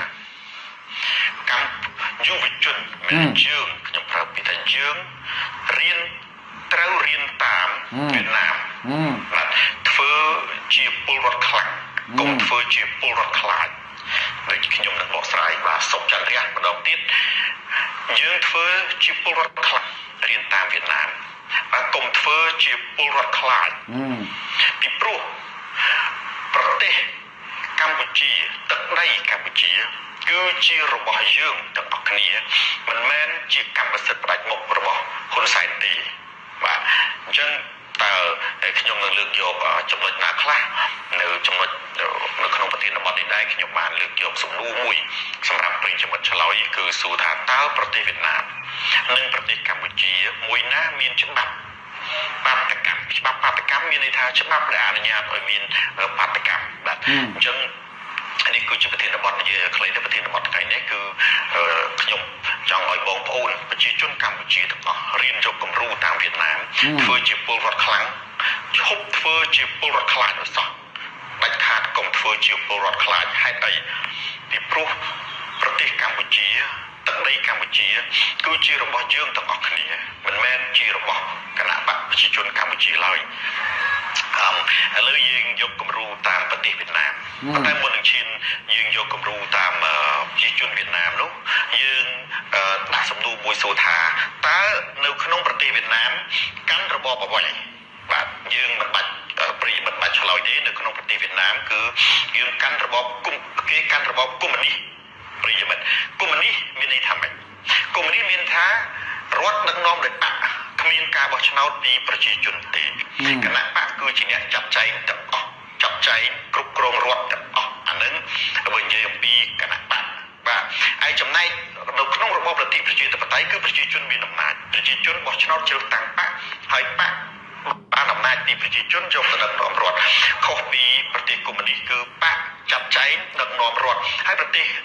Speaker 2: យុវជនមានជើងខ្ញុំប្រាប់ពីថាជើងត្រូវរៀនតាមវៀតណាមបាទធ្វើជាពលរដ្ឋខ្លាំងកុំធ្វើជាពលរដ្ឋខ្លាចដូចខ្ញុំនឹងបកស្រាយបាទសុំចន្ទរះម្ដងទៀតយើងធ្វើជាពលរដ្ឋខ្លាំងរៀនតាមវៀតណាមបាទកុំធ្វើជាពលរដ្ឋខ្លាចពីព្រោះប្រទេសកម្ពុជាទឹកដីកម្ពុជាគឺជារបស់យើងទាំងអស់គ្នាមិនមែនជាកម្មសិទ្ធិផ្ដាច់មុខរបស់ហ៊ុនសែនទេបាទអញ្ចឹងតើខ្ញុំនឹងលើកយកចំណុចណាខ្លះនៅចំណុចនៅក្នុងប្រធានបទនេះដែរខ្ញុំបានលើកយកសំណួរមួយសម្រាប់ប្រិយមិត្តឆ្លើយគឺសួរថាតើប្រទេសវៀតណាមនិងប្រទេសកម្ពុជាមួយណាមានច្បាប់បាតកម្មច្បាប់បាតកម្មមានន័យថាច្បាប់ដែលអនុញ្ញាតឲ្យមានបាតកម្មបាទអញ្ចឹងនេះគឺជាប្រធានបទនិយាយខ្លីទៅប្រធានបទថ្ងៃនេះគឺខ្ញុំចង់ឲ្យបងប្អូនប្រជាជនកម្ពុជាទាំងអស់រៀនយកគំរូតាមវៀតណាមធ្វើជាពលរដ្ឋខ្លាំងឈប់ធ្វើជាពលរដ្ឋខ្លាចអសោះដាច់ខាតកុំធ្វើជាពលរដ្ឋខ្លាចហេតុអីពីព្រោះប្រទេសកម្ពុជាទឹកដីកម្ពុជាគឺជារបស់យើងទាំងអស់គ្នាមិនមែនជារបស់គណៈបកប្រជាជនកម្ពុជាឡើយឥឡូវយើងយកគំរូតាមប្រទេសវៀតណាមប៉ុន្តែមុននឹងឈានយើងយកគំរូតាមប្រជាជនវៀតណាមនោះយើងដាក់សំណួរមួយសួរថាតើនៅក្នុងប្រទេសវៀតណាមកាន់របបអ្វីបាទយើងមិនបាច់ប្រិយមិត្តបាច់ឆ្លើយទេនៅក្នុងប្រទេសវៀតណាមគឺយើងកាន់របបគេកាន់របបកុម្មុយនីសប្រិយមិត្តកុម្មុយនីសមានន័យថាម៉េចកុម្មុយនីសមានថារដ្ឋដឹកនាំដោយបកគ្មានការបោះឆ្នោតពីប្រជាជនទេគណៈបកគឺជាអ្នកចាត់ចែងទាំងអស់ចាត់ចែងគ្រប់គ្រងរដ្ឋទាំងអស់អានឹងបើនិយាយអំពីគណៈបកបាទហើយចំណែកនៅក្នុងរបបរដ្ឋប្រជាធិបតេយ្យគឺប្រជាជនមានអំណាចប្រជាជនបោះឆ្នោតជ្រើសតាំងបកហើយបកបានអំណាចពីប្រជាជនយកទៅដឹកនាំរដ្ឋខុសពីប្រទេសកុម្មុយនីសគឺបកចាត់ចែងដឹកនាំរដ្ឋហើយប្រទេស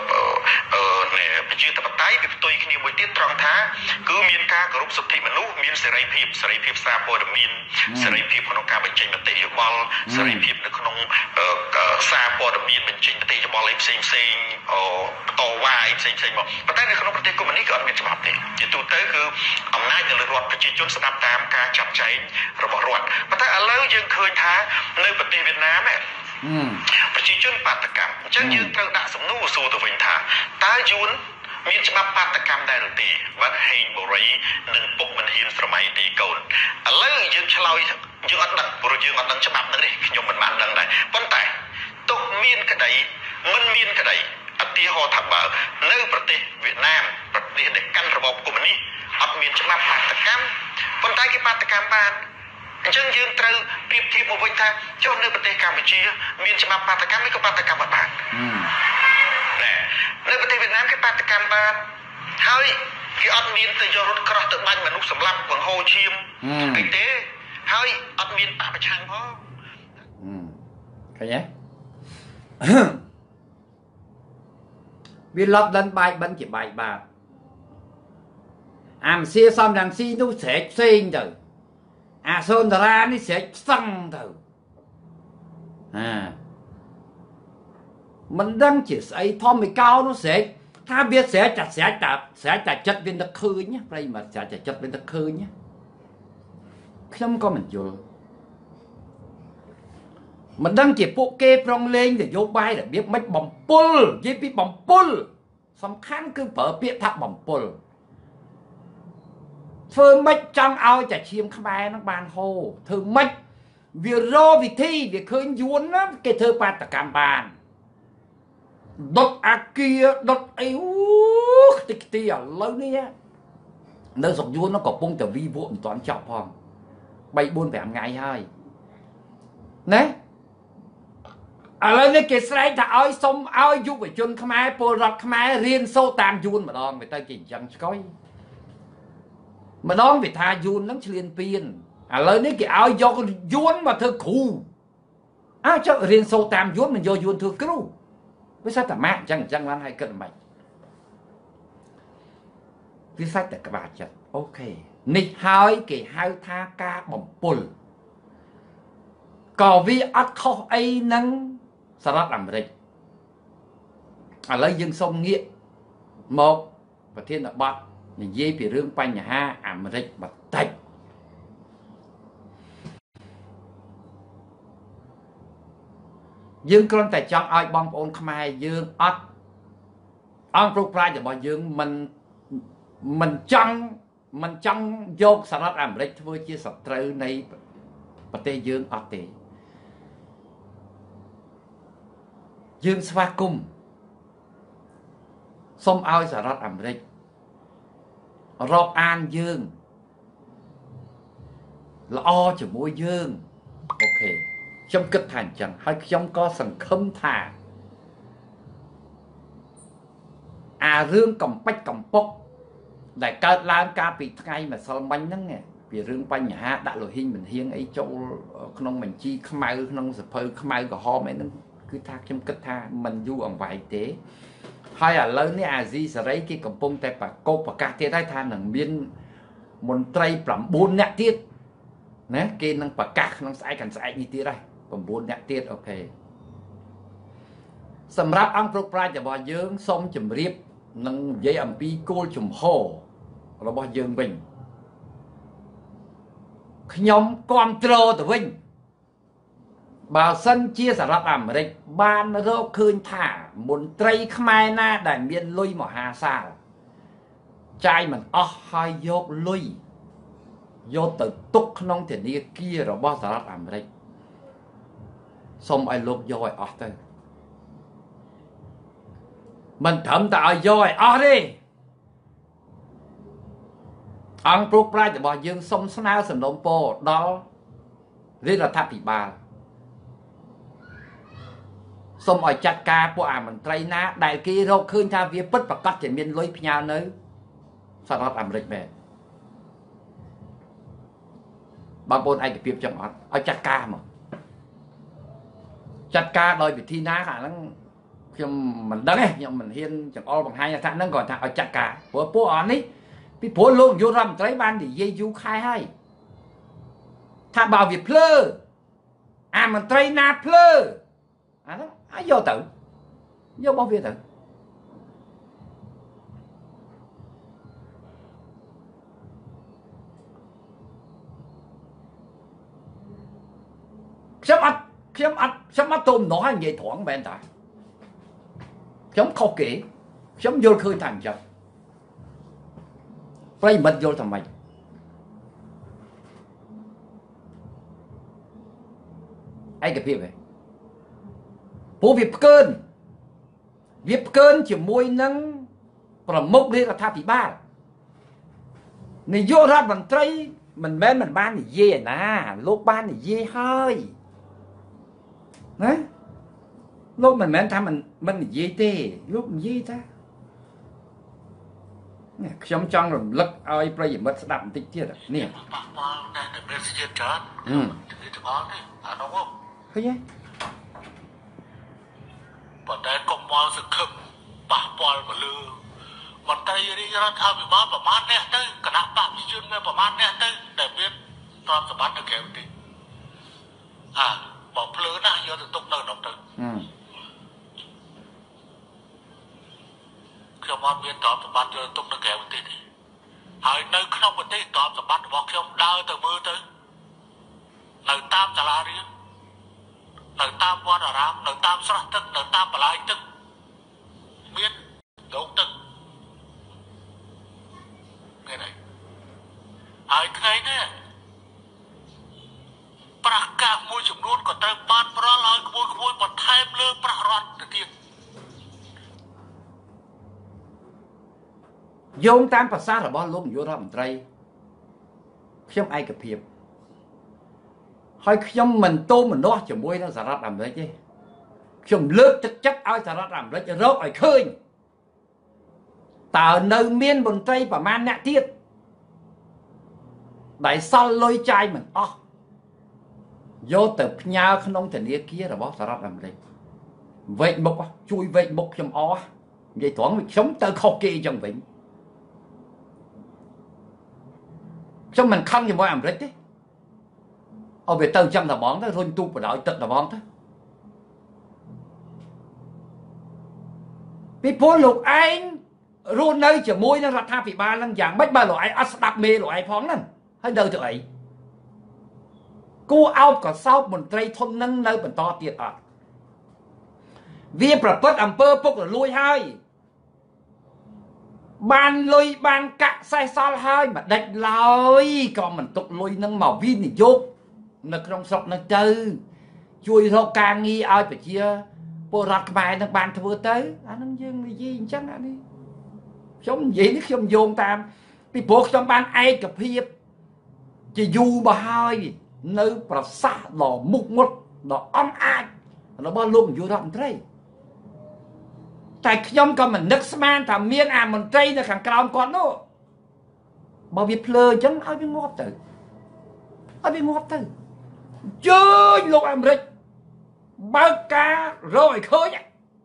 Speaker 2: ប្រជាធិបតេយ្យវាផ្ទុយគ្នាមួយទៀតត្រង់ថាគឺមានការគោរពសិទ្ធិមនុស្សមានសេរីភាពសារព័ត៌មានសេរីភាពក្នុងការបញ្ចេញមតិយោបល់សេរីភាពនៅក្នុងសារព័ត៌មានបញ្ចេញមតិយោបល់អីផ្សេងតវ៉ាអីផ្សេងមកប៉ុន្តែនៅក្នុងប្រទេសកុម្មុយនីសក៏អត់មានច្បាប់ទេជាទូទៅគឺអំណាចនៅលើរដ្ឋប្រជាជនស្ដាប់តាមការចាត់ចែងរបស់រដ្ឋប៉ុន្តែឥឡូវយើងឃើញថានៅប្រទេសវៀតណាមប្រជាជនបាតកម្មអញ្ចឹងយើងត្រូវដាក់សំណួរសួរទៅវិញថាតើយួនមានច្បាប់បាតកម្មដែរឬទេបាទហេងបូរីនិងពុកមិនហ៊ានស្រមៃទេកូនឥឡូវយើងឆ្លើយយើងអត់ដឹងព្រោះយើងអត់ដឹងច្បាប់ហ្នឹងទេខ្ញុំមិនបានដឹងដែរប៉ុន្តែទុកមានក្តីមិនមានក្តីឧទាហរណ៍ថាបើនៅប្រទេសវៀតណាមប្រទេសដែលកាន់របបកុម្មុយនីសអត់មានច្បាប់បាតកម្ម
Speaker 5: ប៉ុន្តែគេបាតកម្មបានអញ្ចឹងយើងត្រូវប្រៀបធៀបមកវិញថាចុះនៅប្រទេសកម្ពុជាមានច្បាប់បាតកម្មនេះក៏បាតកម្មអត់បាននៅប្រទេសវៀតណាមគេបាតកម្មបានហើយគេអត់មានទៅយករត់ក្រោះទៅបាញ់មនុស្សសម្លាប់បង្ហូរឈាមអីទេហើយអត់មានបពប្រឆាំងផង
Speaker 1: ឃើញទេវាលប់ដិនបាយបិណ្ឌជាបាយបាបអាមសៀសំរងស៊ីនោះស្រែកផ្សេងទៅអាសូនតារានេះស្រែកស្ទឹងទៅមិនដឹងជាស្អីធម្មិកោនោះស្រែកថាវាស្រែកតែចិត្តវានឹកឃើញប្រិយមិត្តស្រែកតែចិត្តវានឹកឃើញខ្ញុំក៏មិនយល់មិនដឹងជាពួកគេប្រងលេងនយោបាយរបៀបម៉េចបំពុលនិយាយពីបំពុលសំខាន់គឺប្រើពាក្យថាបំពុលធ្វើម៉េចចង់ឲ្យតែឈាមខ្មែរនឹងបានហូរធ្វើម៉េចវារកវិធីវាឃើញយួនណាគេធ្វើបាតកម្មបានដុតអាគារដុតអីខ្ទេចខ្ទីឥឡូវនេះនៅស្រុកយួនnóកំពុងតែវីវក់មិនទាន់ចប់ផង3 4 5ថ្ងៃហើយណាឥឡូវនេះគេស្រែកថាឲ្យសុំឲ្យយុវជនខ្មែរពលរដ្ឋខ្មែររៀនសូត្រតាមយួនម្ដងទៅគេអញ្ចឹងស្គយម្ដងវាថាយួនហ្នឹងឆ្លៀនពៀនឥឡូវនេះគេឲ្យយកយួនមកធ្វើគ្រូចុះរៀនសូត្រតាមយួនមិនយកយួនធ្វើគ្រូវាសាច់តែម៉ាក់អញ្ចឹងបានឲ្យគិតមិនវាសាច់តែក្បាលចិត្តអូខេនេះហើយគេហៅថាការបំពុលក៏វាអត់ខុសអីនឹងសហរដ្ឋអាមេរិកឥឡូវយើងសុំងាកមកប្រធានបទនិយាយពីរឿងបញ្ហាអាមេរិកបន្តិចយើងគ្រាន់តែចង់ឲ្យបងប្អូនខ្មែរយើងអត់អង្គប្រប្រាជ្ញរបស់យើងមិនចង់យកសហរដ្ឋអាមេរិកធ្វើជាសត្រូវនៃប្រទេសយើងអត់ទេយើងស្វាគមន៍សូមឲ្យសហរដ្ឋអាមេរិករាប់អានយើងល្អជាមួយយើងអូខេខ្ញុំគិតថាអញ្ចឹងហើយខ្ញុំក៏សង្ឃឹមថារឿងកំពេចកំពុកដែលកើតឡើងកាលពីថ្ងៃម្សិលមិញហ្នឹងពីរឿងបញ្ហាដាក់លោហីងមិនហៀងអីចូលក្នុងបញ្ជីខ្មៅក្នុងសភៅខ្មៅក្រហមអីហ្នឹងគឺថាខ្ញុំគិតថាមិនយូរអង្វែងទេហើយឥឡូវនេះអាស៊ីសេរីគេកំពុងតែប្រកាសទៀតហើយថានឹងមានមន្ត្រី9នាក់ទៀតណាគេនឹងប្រកាសក្នុងស្អែកនេះទៀតហើយ9នាក់ទៀតអូខេសម្រាប់អង្គប្រប្រាជ្ញរបស់យើងសូមជម្រាបនឹងនិយាយអំពីគោលជំហររបស់យើងវិញខ្ញុំគាំទ្រទៅវិញបើសិនជាសហរដ្ឋអាមេរិកបានរកឃើញថាមន្ត្រីខ្មែរណាដែលមានលុយមហាសាលចាយមិនអស់ហើយយកលុយយកទៅទុកក្នុងធនាគាររបស់សហរដ្ឋអាមេរិកសូមឲ្យលោកយកឲ្យអស់ទៅមិនត្រឹមតែឲ្យយកឲ្យអស់ទេអង្គប្រប្រាជ្ញរបស់យើងសូមស្នើសំណូមពរដល់រដ្ឋាភិបាលសូមឲ្យចាត់ការពួកអាមន្ត្រីណាដែលគេរកឃើញថាវាពិតប្រកបជាមានលុយផ្ញើនៅសហរដ្ឋអាមេរិកមែនបងប្អូនឯកភាពចឹងអត់ឲ្យចាត់ការមកចាត់ការដោយវិធីណាខាងហ្នឹងខ្ញុំមិនដឹងទេខ្ញុំមិនហ៊ានចង្អុលបង្ហាញថាហ្នឹងគាត់ថាឲ្យចាត់ការព្រោះពួកអស់នេះពីព្រោះលោកនាយករដ្ឋមន្ត្រីបាននិយាយយូរខែហើយថាបើវាភ្លើអាមន្ត្រីណាភ្លើអាហ្នឹងឲ្យយកទៅយករបស់វាទៅខ្ញុំអត់ទៅម្ដងហើយនិយាយត្រង់មែនតាខ្ញុំខុសគេខ្ញុំយល់ឃើញថាអញ្ចឹងប្រិយមិត្តយល់ថាម៉េចឯកភាពហ៎ព្រោះវាផ្កើនជាមួយនឹងប្រមុខរដ្ឋាភិបាលនាយករដ្ឋមន្ត្រី mình ban thì dê nè lúc ban thì dê hơi đấy lúc mình tham mình thì dê tê lúc mình dê ta trong trong rồi lật ai bây giờ mất đậm tích tiết à nè thấy nhé
Speaker 6: bọn đây công mò sự khâm bà bò mà lừa bọn đây đi ra thao bị má bà má nè tới cả nắp bà bị chuyên nghe bà má nè tới để biết toàn sẽ bắt được kéo đi bỏ phơi na vô từ tung nơi đọc tới khi mà biết toàn sẽ bắt được tung nơi kéo đi điហើយនៅក្នុងប្រទេសតបសម្បត្តិរបស់ខ្ញុំដើរទៅមើលទៅនៅតាមសាលារៀននៅតាមវត្តអារាមនៅតាមស្រះទឹកនៅតាមបន្លាយទឹកមានដងទឹកnghe nàyហើយថ្ងៃនេះប្រកាសមួយចំនួនក៏ត្រូវបានប្រល់ឲ្យក្មួយបន្ថែមលើប្រះរដ្ឋទៅទៀត
Speaker 1: យោងតាមប្រសាសន៍របស់លោកនាយករដ្ឋមន្ត្រីខ្ញុំឯកភាពហើយខ្ញុំមិនទោមនោះជាមួយនឹងសហរដ្ឋអាមេរិកទេខ្ញុំលើកទឹកចិត្តឲ្យសហរដ្ឋអាមេរិករកឲ្យឃើញតើនៅមានមន្ត្រីប្រមាណអ្នកទៀតដែលសល់លុយចាយមិនអស់យកទៅផ្ញើក្នុងធនាគាររបស់សហរដ្ឋអាមេរិកវេកមុខជួយវេកមុខខ្ញុំអស់និយាយត្រង់ខ្ញុំទៅខុសគេអញ្ចឹងវិញខ្ញុំមិនខឹងជាមួយអាមេរិកទេអោវាទៅចឹងតែបងទៅរុញទូកបដ ாய் ទឹកតែបងទៅពីព្រោះលោកឯងរស់នៅជាមួយនឹងរដ្ឋាភិបាលនឹងយ៉ាងម៉េចបើលោកឯងអត់ស្ដាប់មេលោកឯងផងហ្នឹងហើយទៅទៅអីគួរអោបក៏សោបមន្ត្រីធននឹងនៅបន្តទៀតអត់វាប្រព្រឹត្តអំពើពុករលួយហើយបានលុយបានកាក់សេះសល់ហើយមិនដេចឡើយក៏មិនទុកលុយនឹងមកវិនិយោគនៅក្នុងស្រុកនឹងទៅជួយរកការងារឲ្យប្រជាពលរដ្ឋខ្មែរនឹងបានធ្វើទៅអានឹងយើងនិយាយអញ្ចឹងអានេះខ្ញុំនិយាយនេះខ្ញុំយោងតាមពីព្រោះខ្ញុំបានឯកភាពជាយូរមកហើយនៅប្រសាសន៍ដ៏មុខមុតដ៏អន់អាចរបស់លោកនាយករដ្ឋមន្ត្រីតែខ្ញុំក៏មិននឹកស្មានថាមានអាមន្ត្រីនៅខាងក្រោមគាត់នោះបើវាភ្លើអញ្ចឹងឲ្យវាងាប់ទៅឲ្យវាងាប់ទៅជើញលោកអាមេរិកបើកការរកឲ្យឃើញ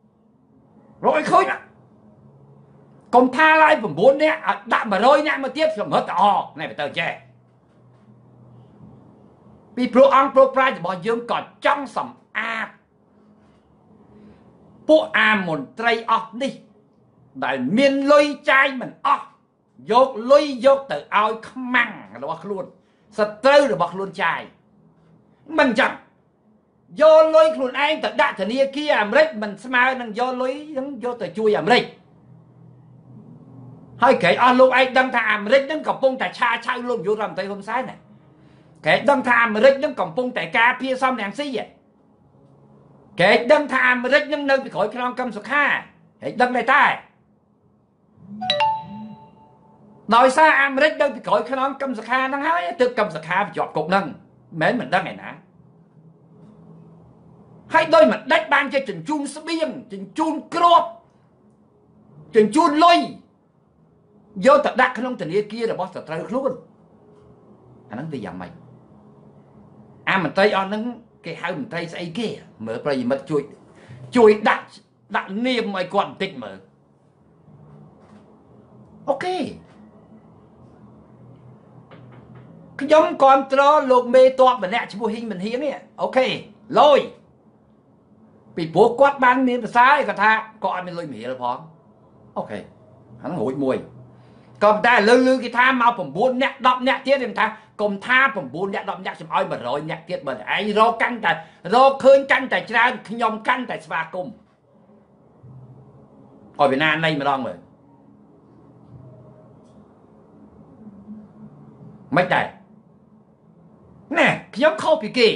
Speaker 1: កុំថាឡើយ9នាក់ឲ្យដាក់100នាក់មកទៀតខ្ញុំរត់ទៅអណែទៅចេះពីព្រោះអង្គប្រុសប្រាជ្ញរបស់យើងក៏ចង់សម្អាតពួកអាមន្ត្រីអស់នេះដែលមានលុយចាយមិនអស់យកលុយយកទៅឲ្យខ្មាំងរបស់ខ្លួនសត្រូវរបស់ខ្លួនចាយមិនចឹងយកលុយខ្លួនឯងទៅដាក់ធនាគារអាមេរិកមិនស្មើនឹងយកលុយនឹងយកទៅជួយអាមេរិកហើយក្រែងអស់លោកឯងដឹងថាអាមេរិកនឹងកំពុងតែឆាឆៅលោកនាយករដ្ឋមន្ត្រីហ៊ុនសែនណាក្រែងដឹងថាអាមេរិកនឹងកំពុងតែការពារសំរងស៊ីក្រែងដឹងថាអាមេរិកនឹងនៅពីក្រោយខ្នងកឹមសុខាក្រែងដឹងតែដោយសារអាមេរិកនៅពីក្រោយខ្នងកឹមសុខាហ្នឹងហើយទើបកឹមសុខាជាប់គុកហ្នឹងមិនដឹងឯណាហើយដោយមិនដេចបានជាជញ្ជូនស្បៀងជញ្ជូនគ្រាប់ជញ្ជូនលុយយកទៅដាក់ក្នុងធនាគាររបស់សត្រូវខ្លួនអាហ្នឹងវាយ៉ាងម៉េចអាមន្ត្រីអស់ហ្នឹងគេហៅមន្ត្រីស្អីគេមើលប្រិយមិត្តជួយដាក់នាមឲ្យគាត់បន្តិចមើលអូខេខ្ញុំគ្រប់គ្រងលោកមេតបម្នាក់ឈ្មោះហ៊ីងមិនហៀងនេះអូខេលុយពីព្រោះគាត់បានមានភាសាឯគាត់ថាគាត់អត់មានលុយមរៀលផងអូខេអាហ្នឹងរួចមួយក៏តែលើគេថាមក9នាក់10នាក់ទៀតខ្ញុំថាកុំថា9នាក់10នាក់ខ្ញុំឲ្យ100នាក់ទៀតបើឯងរកកាន់តែរកឃើញកាន់តែច្រើនខ្ញុំកាន់តែស្វាគមន៍ឲ្យវាណានៃម្ដងមើលមិនដែរណែខ្ញុំខុសពីគេ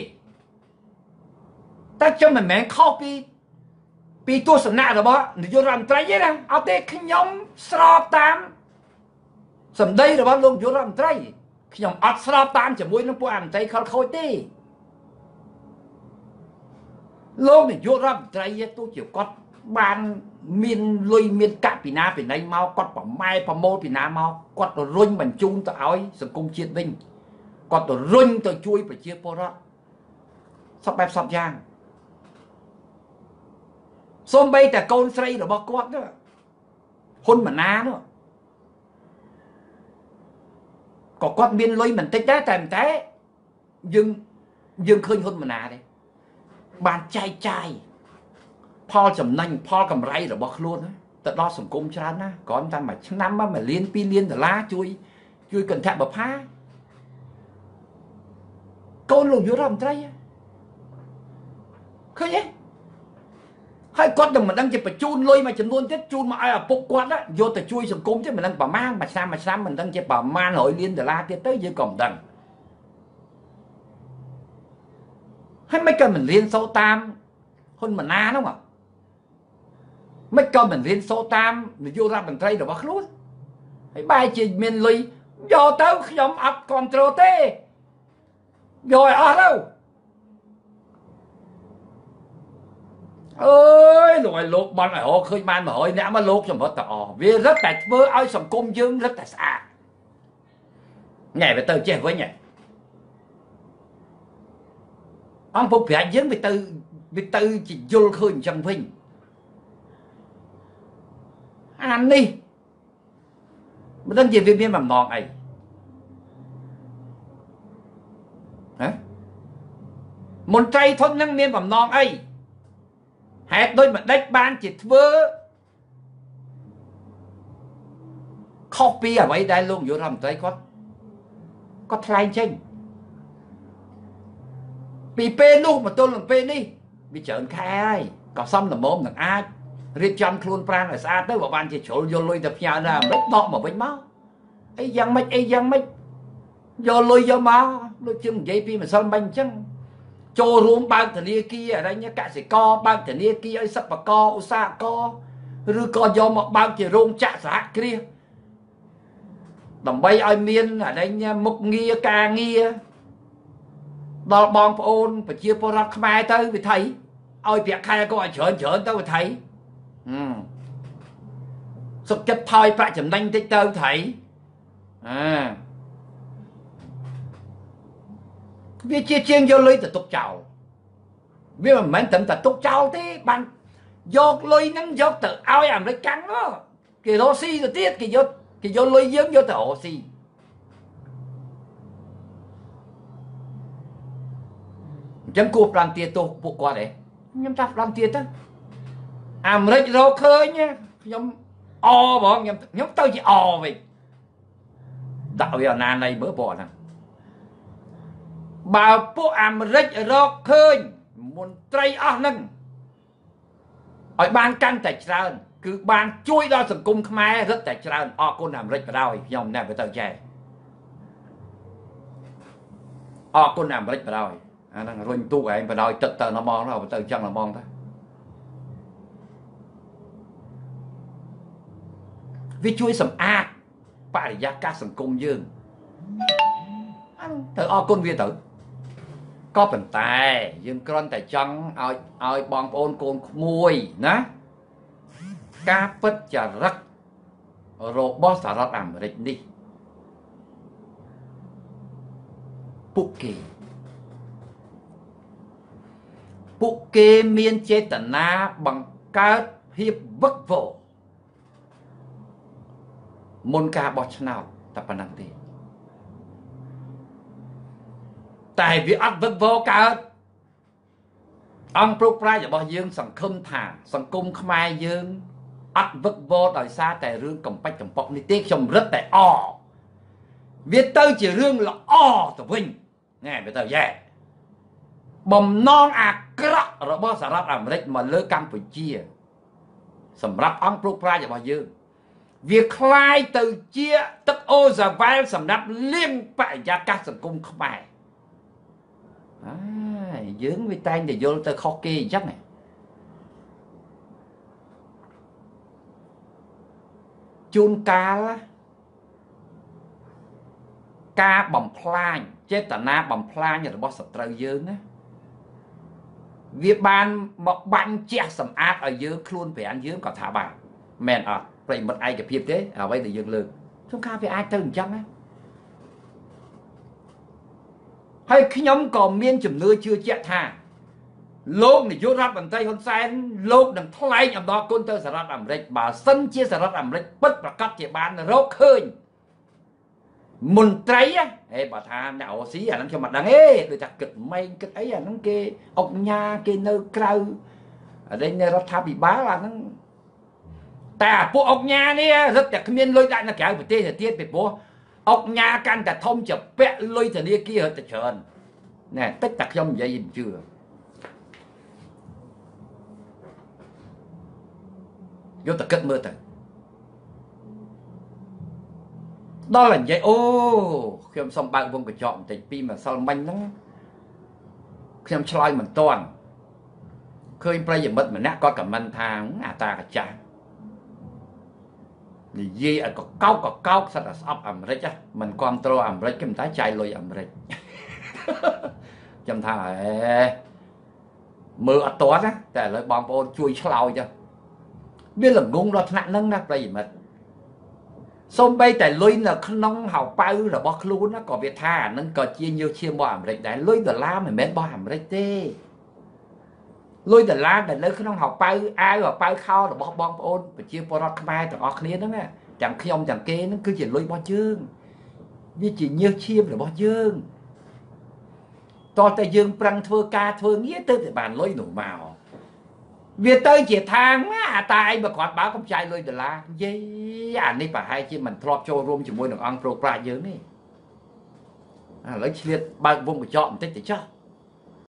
Speaker 1: តែខ្ញុំមិនមែនខុសពីទស្សនៈរបស់នាយករដ្ឋមន្ត្រីទេណាអត់ទេខ្ញុំស្របតាមសម្ដីរបស់លោកនាយករដ្ឋមន្ត្រីខ្ញុំអត់ស្របតាមជាមួយនឹងពួកអាមន្ត្រីខលខូចទេលោកនាយករដ្ឋមន្ត្រីទោះជាគាត់បានមានលុយមានកពីណាពីណីមកគាត់ប្រម៉ែប្រមូលពីណាមកគាត់ទៅរុញបញ្ជូនទៅឲ្យសង្គមជាតិវិញគាត់ទៅរុញទៅជួយប្រជាពលរដ្ឋសពបែបសពយ៉ាងសូម្បីតែកូនស្រីរបស់គាត់នោះហ៊ុនម៉ាណែតនោះក៏គាត់មានលុយមិនតិចដែរតែយើងឃើញហ៊ុនម៉ាណែតទេបានចែកចាយផលចំណេញផលកម្រៃរបស់ខ្លួនទៅដល់សង្គមច្រើនណាស់គ្រាន់តែមួយឆ្នាំ1លាន2លានដុល្លារជួយកន្ធបផាកូនលោកយុរដ្ឋមន្ត្រីឃើញទេហើយគាត់នឹងមិនដឹងជាបញ្ជូនលុយមួយចំនួនទៀតជូនមកឲ្យឪពុកគាត់យកទៅជួយសង្គមទៀតមិនដឹងប្រមាណមួយឆ្នាំមិនដឹងជាប្រមាណ100លានដុល្លារទៀតទៅយើងក៏មិនដឹងហើយមិនក៏មិនរៀនសូត្រតាមហ៊ុនម៉ាណែតនោះមិនក៏មិនរៀនសូត្រតាមនាយករដ្ឋមន្ត្រីរបស់ខ្លួនហើយបែរជាមានលុយយកទៅខ្ញុំអត់គ្រប់គ្រងទេយកឲ្យអស់ទៅអើយលោកបន់ឲ្យរកឃើញបាន100អ្នកមកលោកសម្បត្តិតអវារឹតតែធ្វើឲ្យសង្គមយើងរឹតតែស្អាតញ៉ែទៅចេះវិញអង្គពុកប្រាជ្ញយើងវាទៅជាយល់ឃើញអញ្ចឹងវិញអានេះមិនដឹងជាវាមានបំណងអីហ៎មន្ត្រីធននឹងមានបំណងអីហេតុដូចម្ដេចបានជាធ្វើខុសពីអ្វីដែលលោកនាយករដ្ឋមន្ត្រីគាត់ថ្លែងចេញពីពេលនោះមកទល់នឹងពេលនេះវាច្រើនខែហើយក៏សំលមមនឹងអាចរៀបចំខ្លួនប្រាណឲ្យស្អាតទៅបើបានជាជ្រុលយកលុយទៅផ្ញើណាអាមេរិកដកមកវិញមកអីយ៉ាងម៉េចយកលុយយកមកដូចជានិយាយពីម្សិលមិញអញ្ចឹងចូលរួមបើកធនាគារអរិញកសិករបើកធនាគារឲ្យសិប្បករឧស្សាហករឬក៏យកមកបើកជារោងចក្រសហគ្រាសដើម្បីឲ្យមានអរិញមុខងារការងារដល់បងប្អូនប្រជាពលរដ្ឋខ្មែរទៅវិថីឲ្យប្រាក់ខែក៏ឲ្យច្រើនទៅវិថីសុខចិត្តថយប្រាក់ចំណេញតិចទៅថៃវាជាជាងយកលុយទៅទុកចោលវាមិនមែនត្រឹមតែទុកចោលទេបានយកលុយហ្នឹងយកទៅឲ្យអាមេរិកកាំងនោះគេរកស៊ីទៅទៀតគេយកលុយយើងយកទៅរកស៊ីអញ្ចឹងគួរផ្ដន្ទាទោសពួកគាត់ទេខ្ញុំថាផ្ដន្ទាទៅអាមេរិករកឃើញខ្ញុំអបងខ្ញុំទៅជាអវិញដាក់វាអនាណ័យមើលបងហ្នឹងបើពួកអាមេរិករកឃើញមន្ត្រីអស់ហ្នឹងឲ្យបានកាន់តែច្រើនគឺបានជួយដល់សង្គមខ្មែររឹតតែច្រើនអរគុណអាមេរិកបណ្ដោយខ្ញុំណែទៅចែអរគុណអាមេរិកបណ្ដោយអាហ្នឹងរុញទូកឯងបណ្ដោយទឹកទៅល្មងទៅចឹងល្មងទៅវាជួយសម្អាតបរិយាកាសសង្គមយើងទៅអរគុណវាទៅក៏ប៉ុន្តែយើងគ្រាន់តែចង់ឲ្យបងប្អូនកូនក្មួយណាការពិតចរិតរបស់សហរដ្ឋអាមេរិកនេះពួកគេមានចេតនាបង្កើតភាពវឹកវរមុនការបោះឆ្នោតតែប៉ុណ្ណឹងទេតែវាអត់វឹកវរកើតអង្គប្រកប្រាជ្ញរបស់យើងសង្ឃឹមថាសង្គមខ្មែរយើងអត់វឹកវរដោយសារតែរឿងកំបាច់កំប៉ុកនេះទេខ្ញុំរឹតតែវាទៅជារឿងល្អទៅវិញណែវាទៅយ៉ែបំណងអាក្រក់របស់សហរដ្ឋអាមេរិកមកលើកម្ពុជាសម្រាប់អង្គប្រកប្រាជ្ញរបស់យើងវាคล้ายទៅជាទឹកអូសាវ៉ែលសម្រាប់លាងបរិយាកាសសង្គមខ្មែរយើងវាតែងតែយល់ទៅខុសគេអញ្ចឹងជួនកាលការបំផ្លាញចេតនាបំផ្លាញរបស់សត្រូវយើងណាវាបានមកបាញ់ជះសម្អាតឲ្យយើងខ្លួនប្រាណយើងក៏ថាបានមែនអត់ប្រិមិត្តឯកភាពទេអ្វីដែលយើងលើកខ្ញុំថាវាអាចទៅអញ្ចឹងណាហើយខ្ញុំក៏មានជំនឿជឿជាក់ថាលោកនាយករដ្ឋមន្ត្រីហ៊ុនសែនលោកនឹងថ្លែងអំណរគុណទៅសហរដ្ឋអាមេរិកបើសិនជាសហរដ្ឋអាមេរិកពិតប្រាកដជាបានរកឃើញមន្ត្រីបើថាអ្នកអូស៊ីអាហ្នឹងខ្ញុំមិនដឹងទេដូចថាគិតម៉េងគិតអីអាហ្នឹងគេអុកញ៉ាគេនៅក្រៅអរិញរដ្ឋាភិបាលអាហ្នឹងតែពួកអុកញ៉ានេះរឹតតែគ្មានលុយដាក់នៅក្រៅប្រទេសទៅទៀតពីព្រោះអុកញ៉ាកាន់តែធំជាពាក់លុយធនាគាររត់តែច្រើនណែតិចតែខ្ញុំនិយាយមិនជឿយកតែគិតមើលទៅដល់តែនិយាយអូខ្ញុំសុំបើកវងកញ្ចក់បន្តិចពីម្សិលមិញហ្នឹងខ្ញុំឆ្លើយមិនទាន់ឃើញប្រិយមិត្តម្នាក់គាត់ខមមិនថាអាតាកាចាស់និយាយឲ្យកកោកសិតតែស្អប់អាមេរិកមិនគ្រប់គ្រងអាមេរិកគេមិនតែចាយលុយអាមេរិកខ្ញុំថាមើលអត់ទាន់ណាតែឥឡូវបងប្អូនជួយឆ្លើយទៅវាល្ងងដល់ថ្នាក់ហ្នឹងណាប្រិយមិត្តសូម្បីតែលុយនៅក្នុងហៅប៉ៅរបស់ខ្លួនណាក៏វាថាអាហ្នឹងក៏ជាញើសឈាមរបស់អាមេរិកដែរលុយដុល្លារមិនមែនរបស់អាមេរិកទេលុយដុល្លារដែលនៅក្នុងហៅប៉ៅអាវហៅប៉ៅខោរបស់បងប្អូនប្រជាពលរដ្ឋខ្មែរទាំងអស់គ្នាហ្នឹងទាំងខ្ញុំទាំងគេហ្នឹងគឺជាលុយរបស់យើងវាជាញើសឈាមរបស់យើងតោះតែយើងប្រឹងធ្វើការធ្វើងារទៅតែបានលុយនោះមកវាទៅជាທາງអាតាឯងបើគាត់បើកំចាយលុយដុល្លារនិយាយអានេះប្រហែលជាមិនធ្លាប់ចូលរួមជាមួយនឹងអង្គប្រូប្រាជ្ញយើងទេឥឡូវឆ្លៀតបើកវងកញ្ចក់បន្តិចទៅចុះ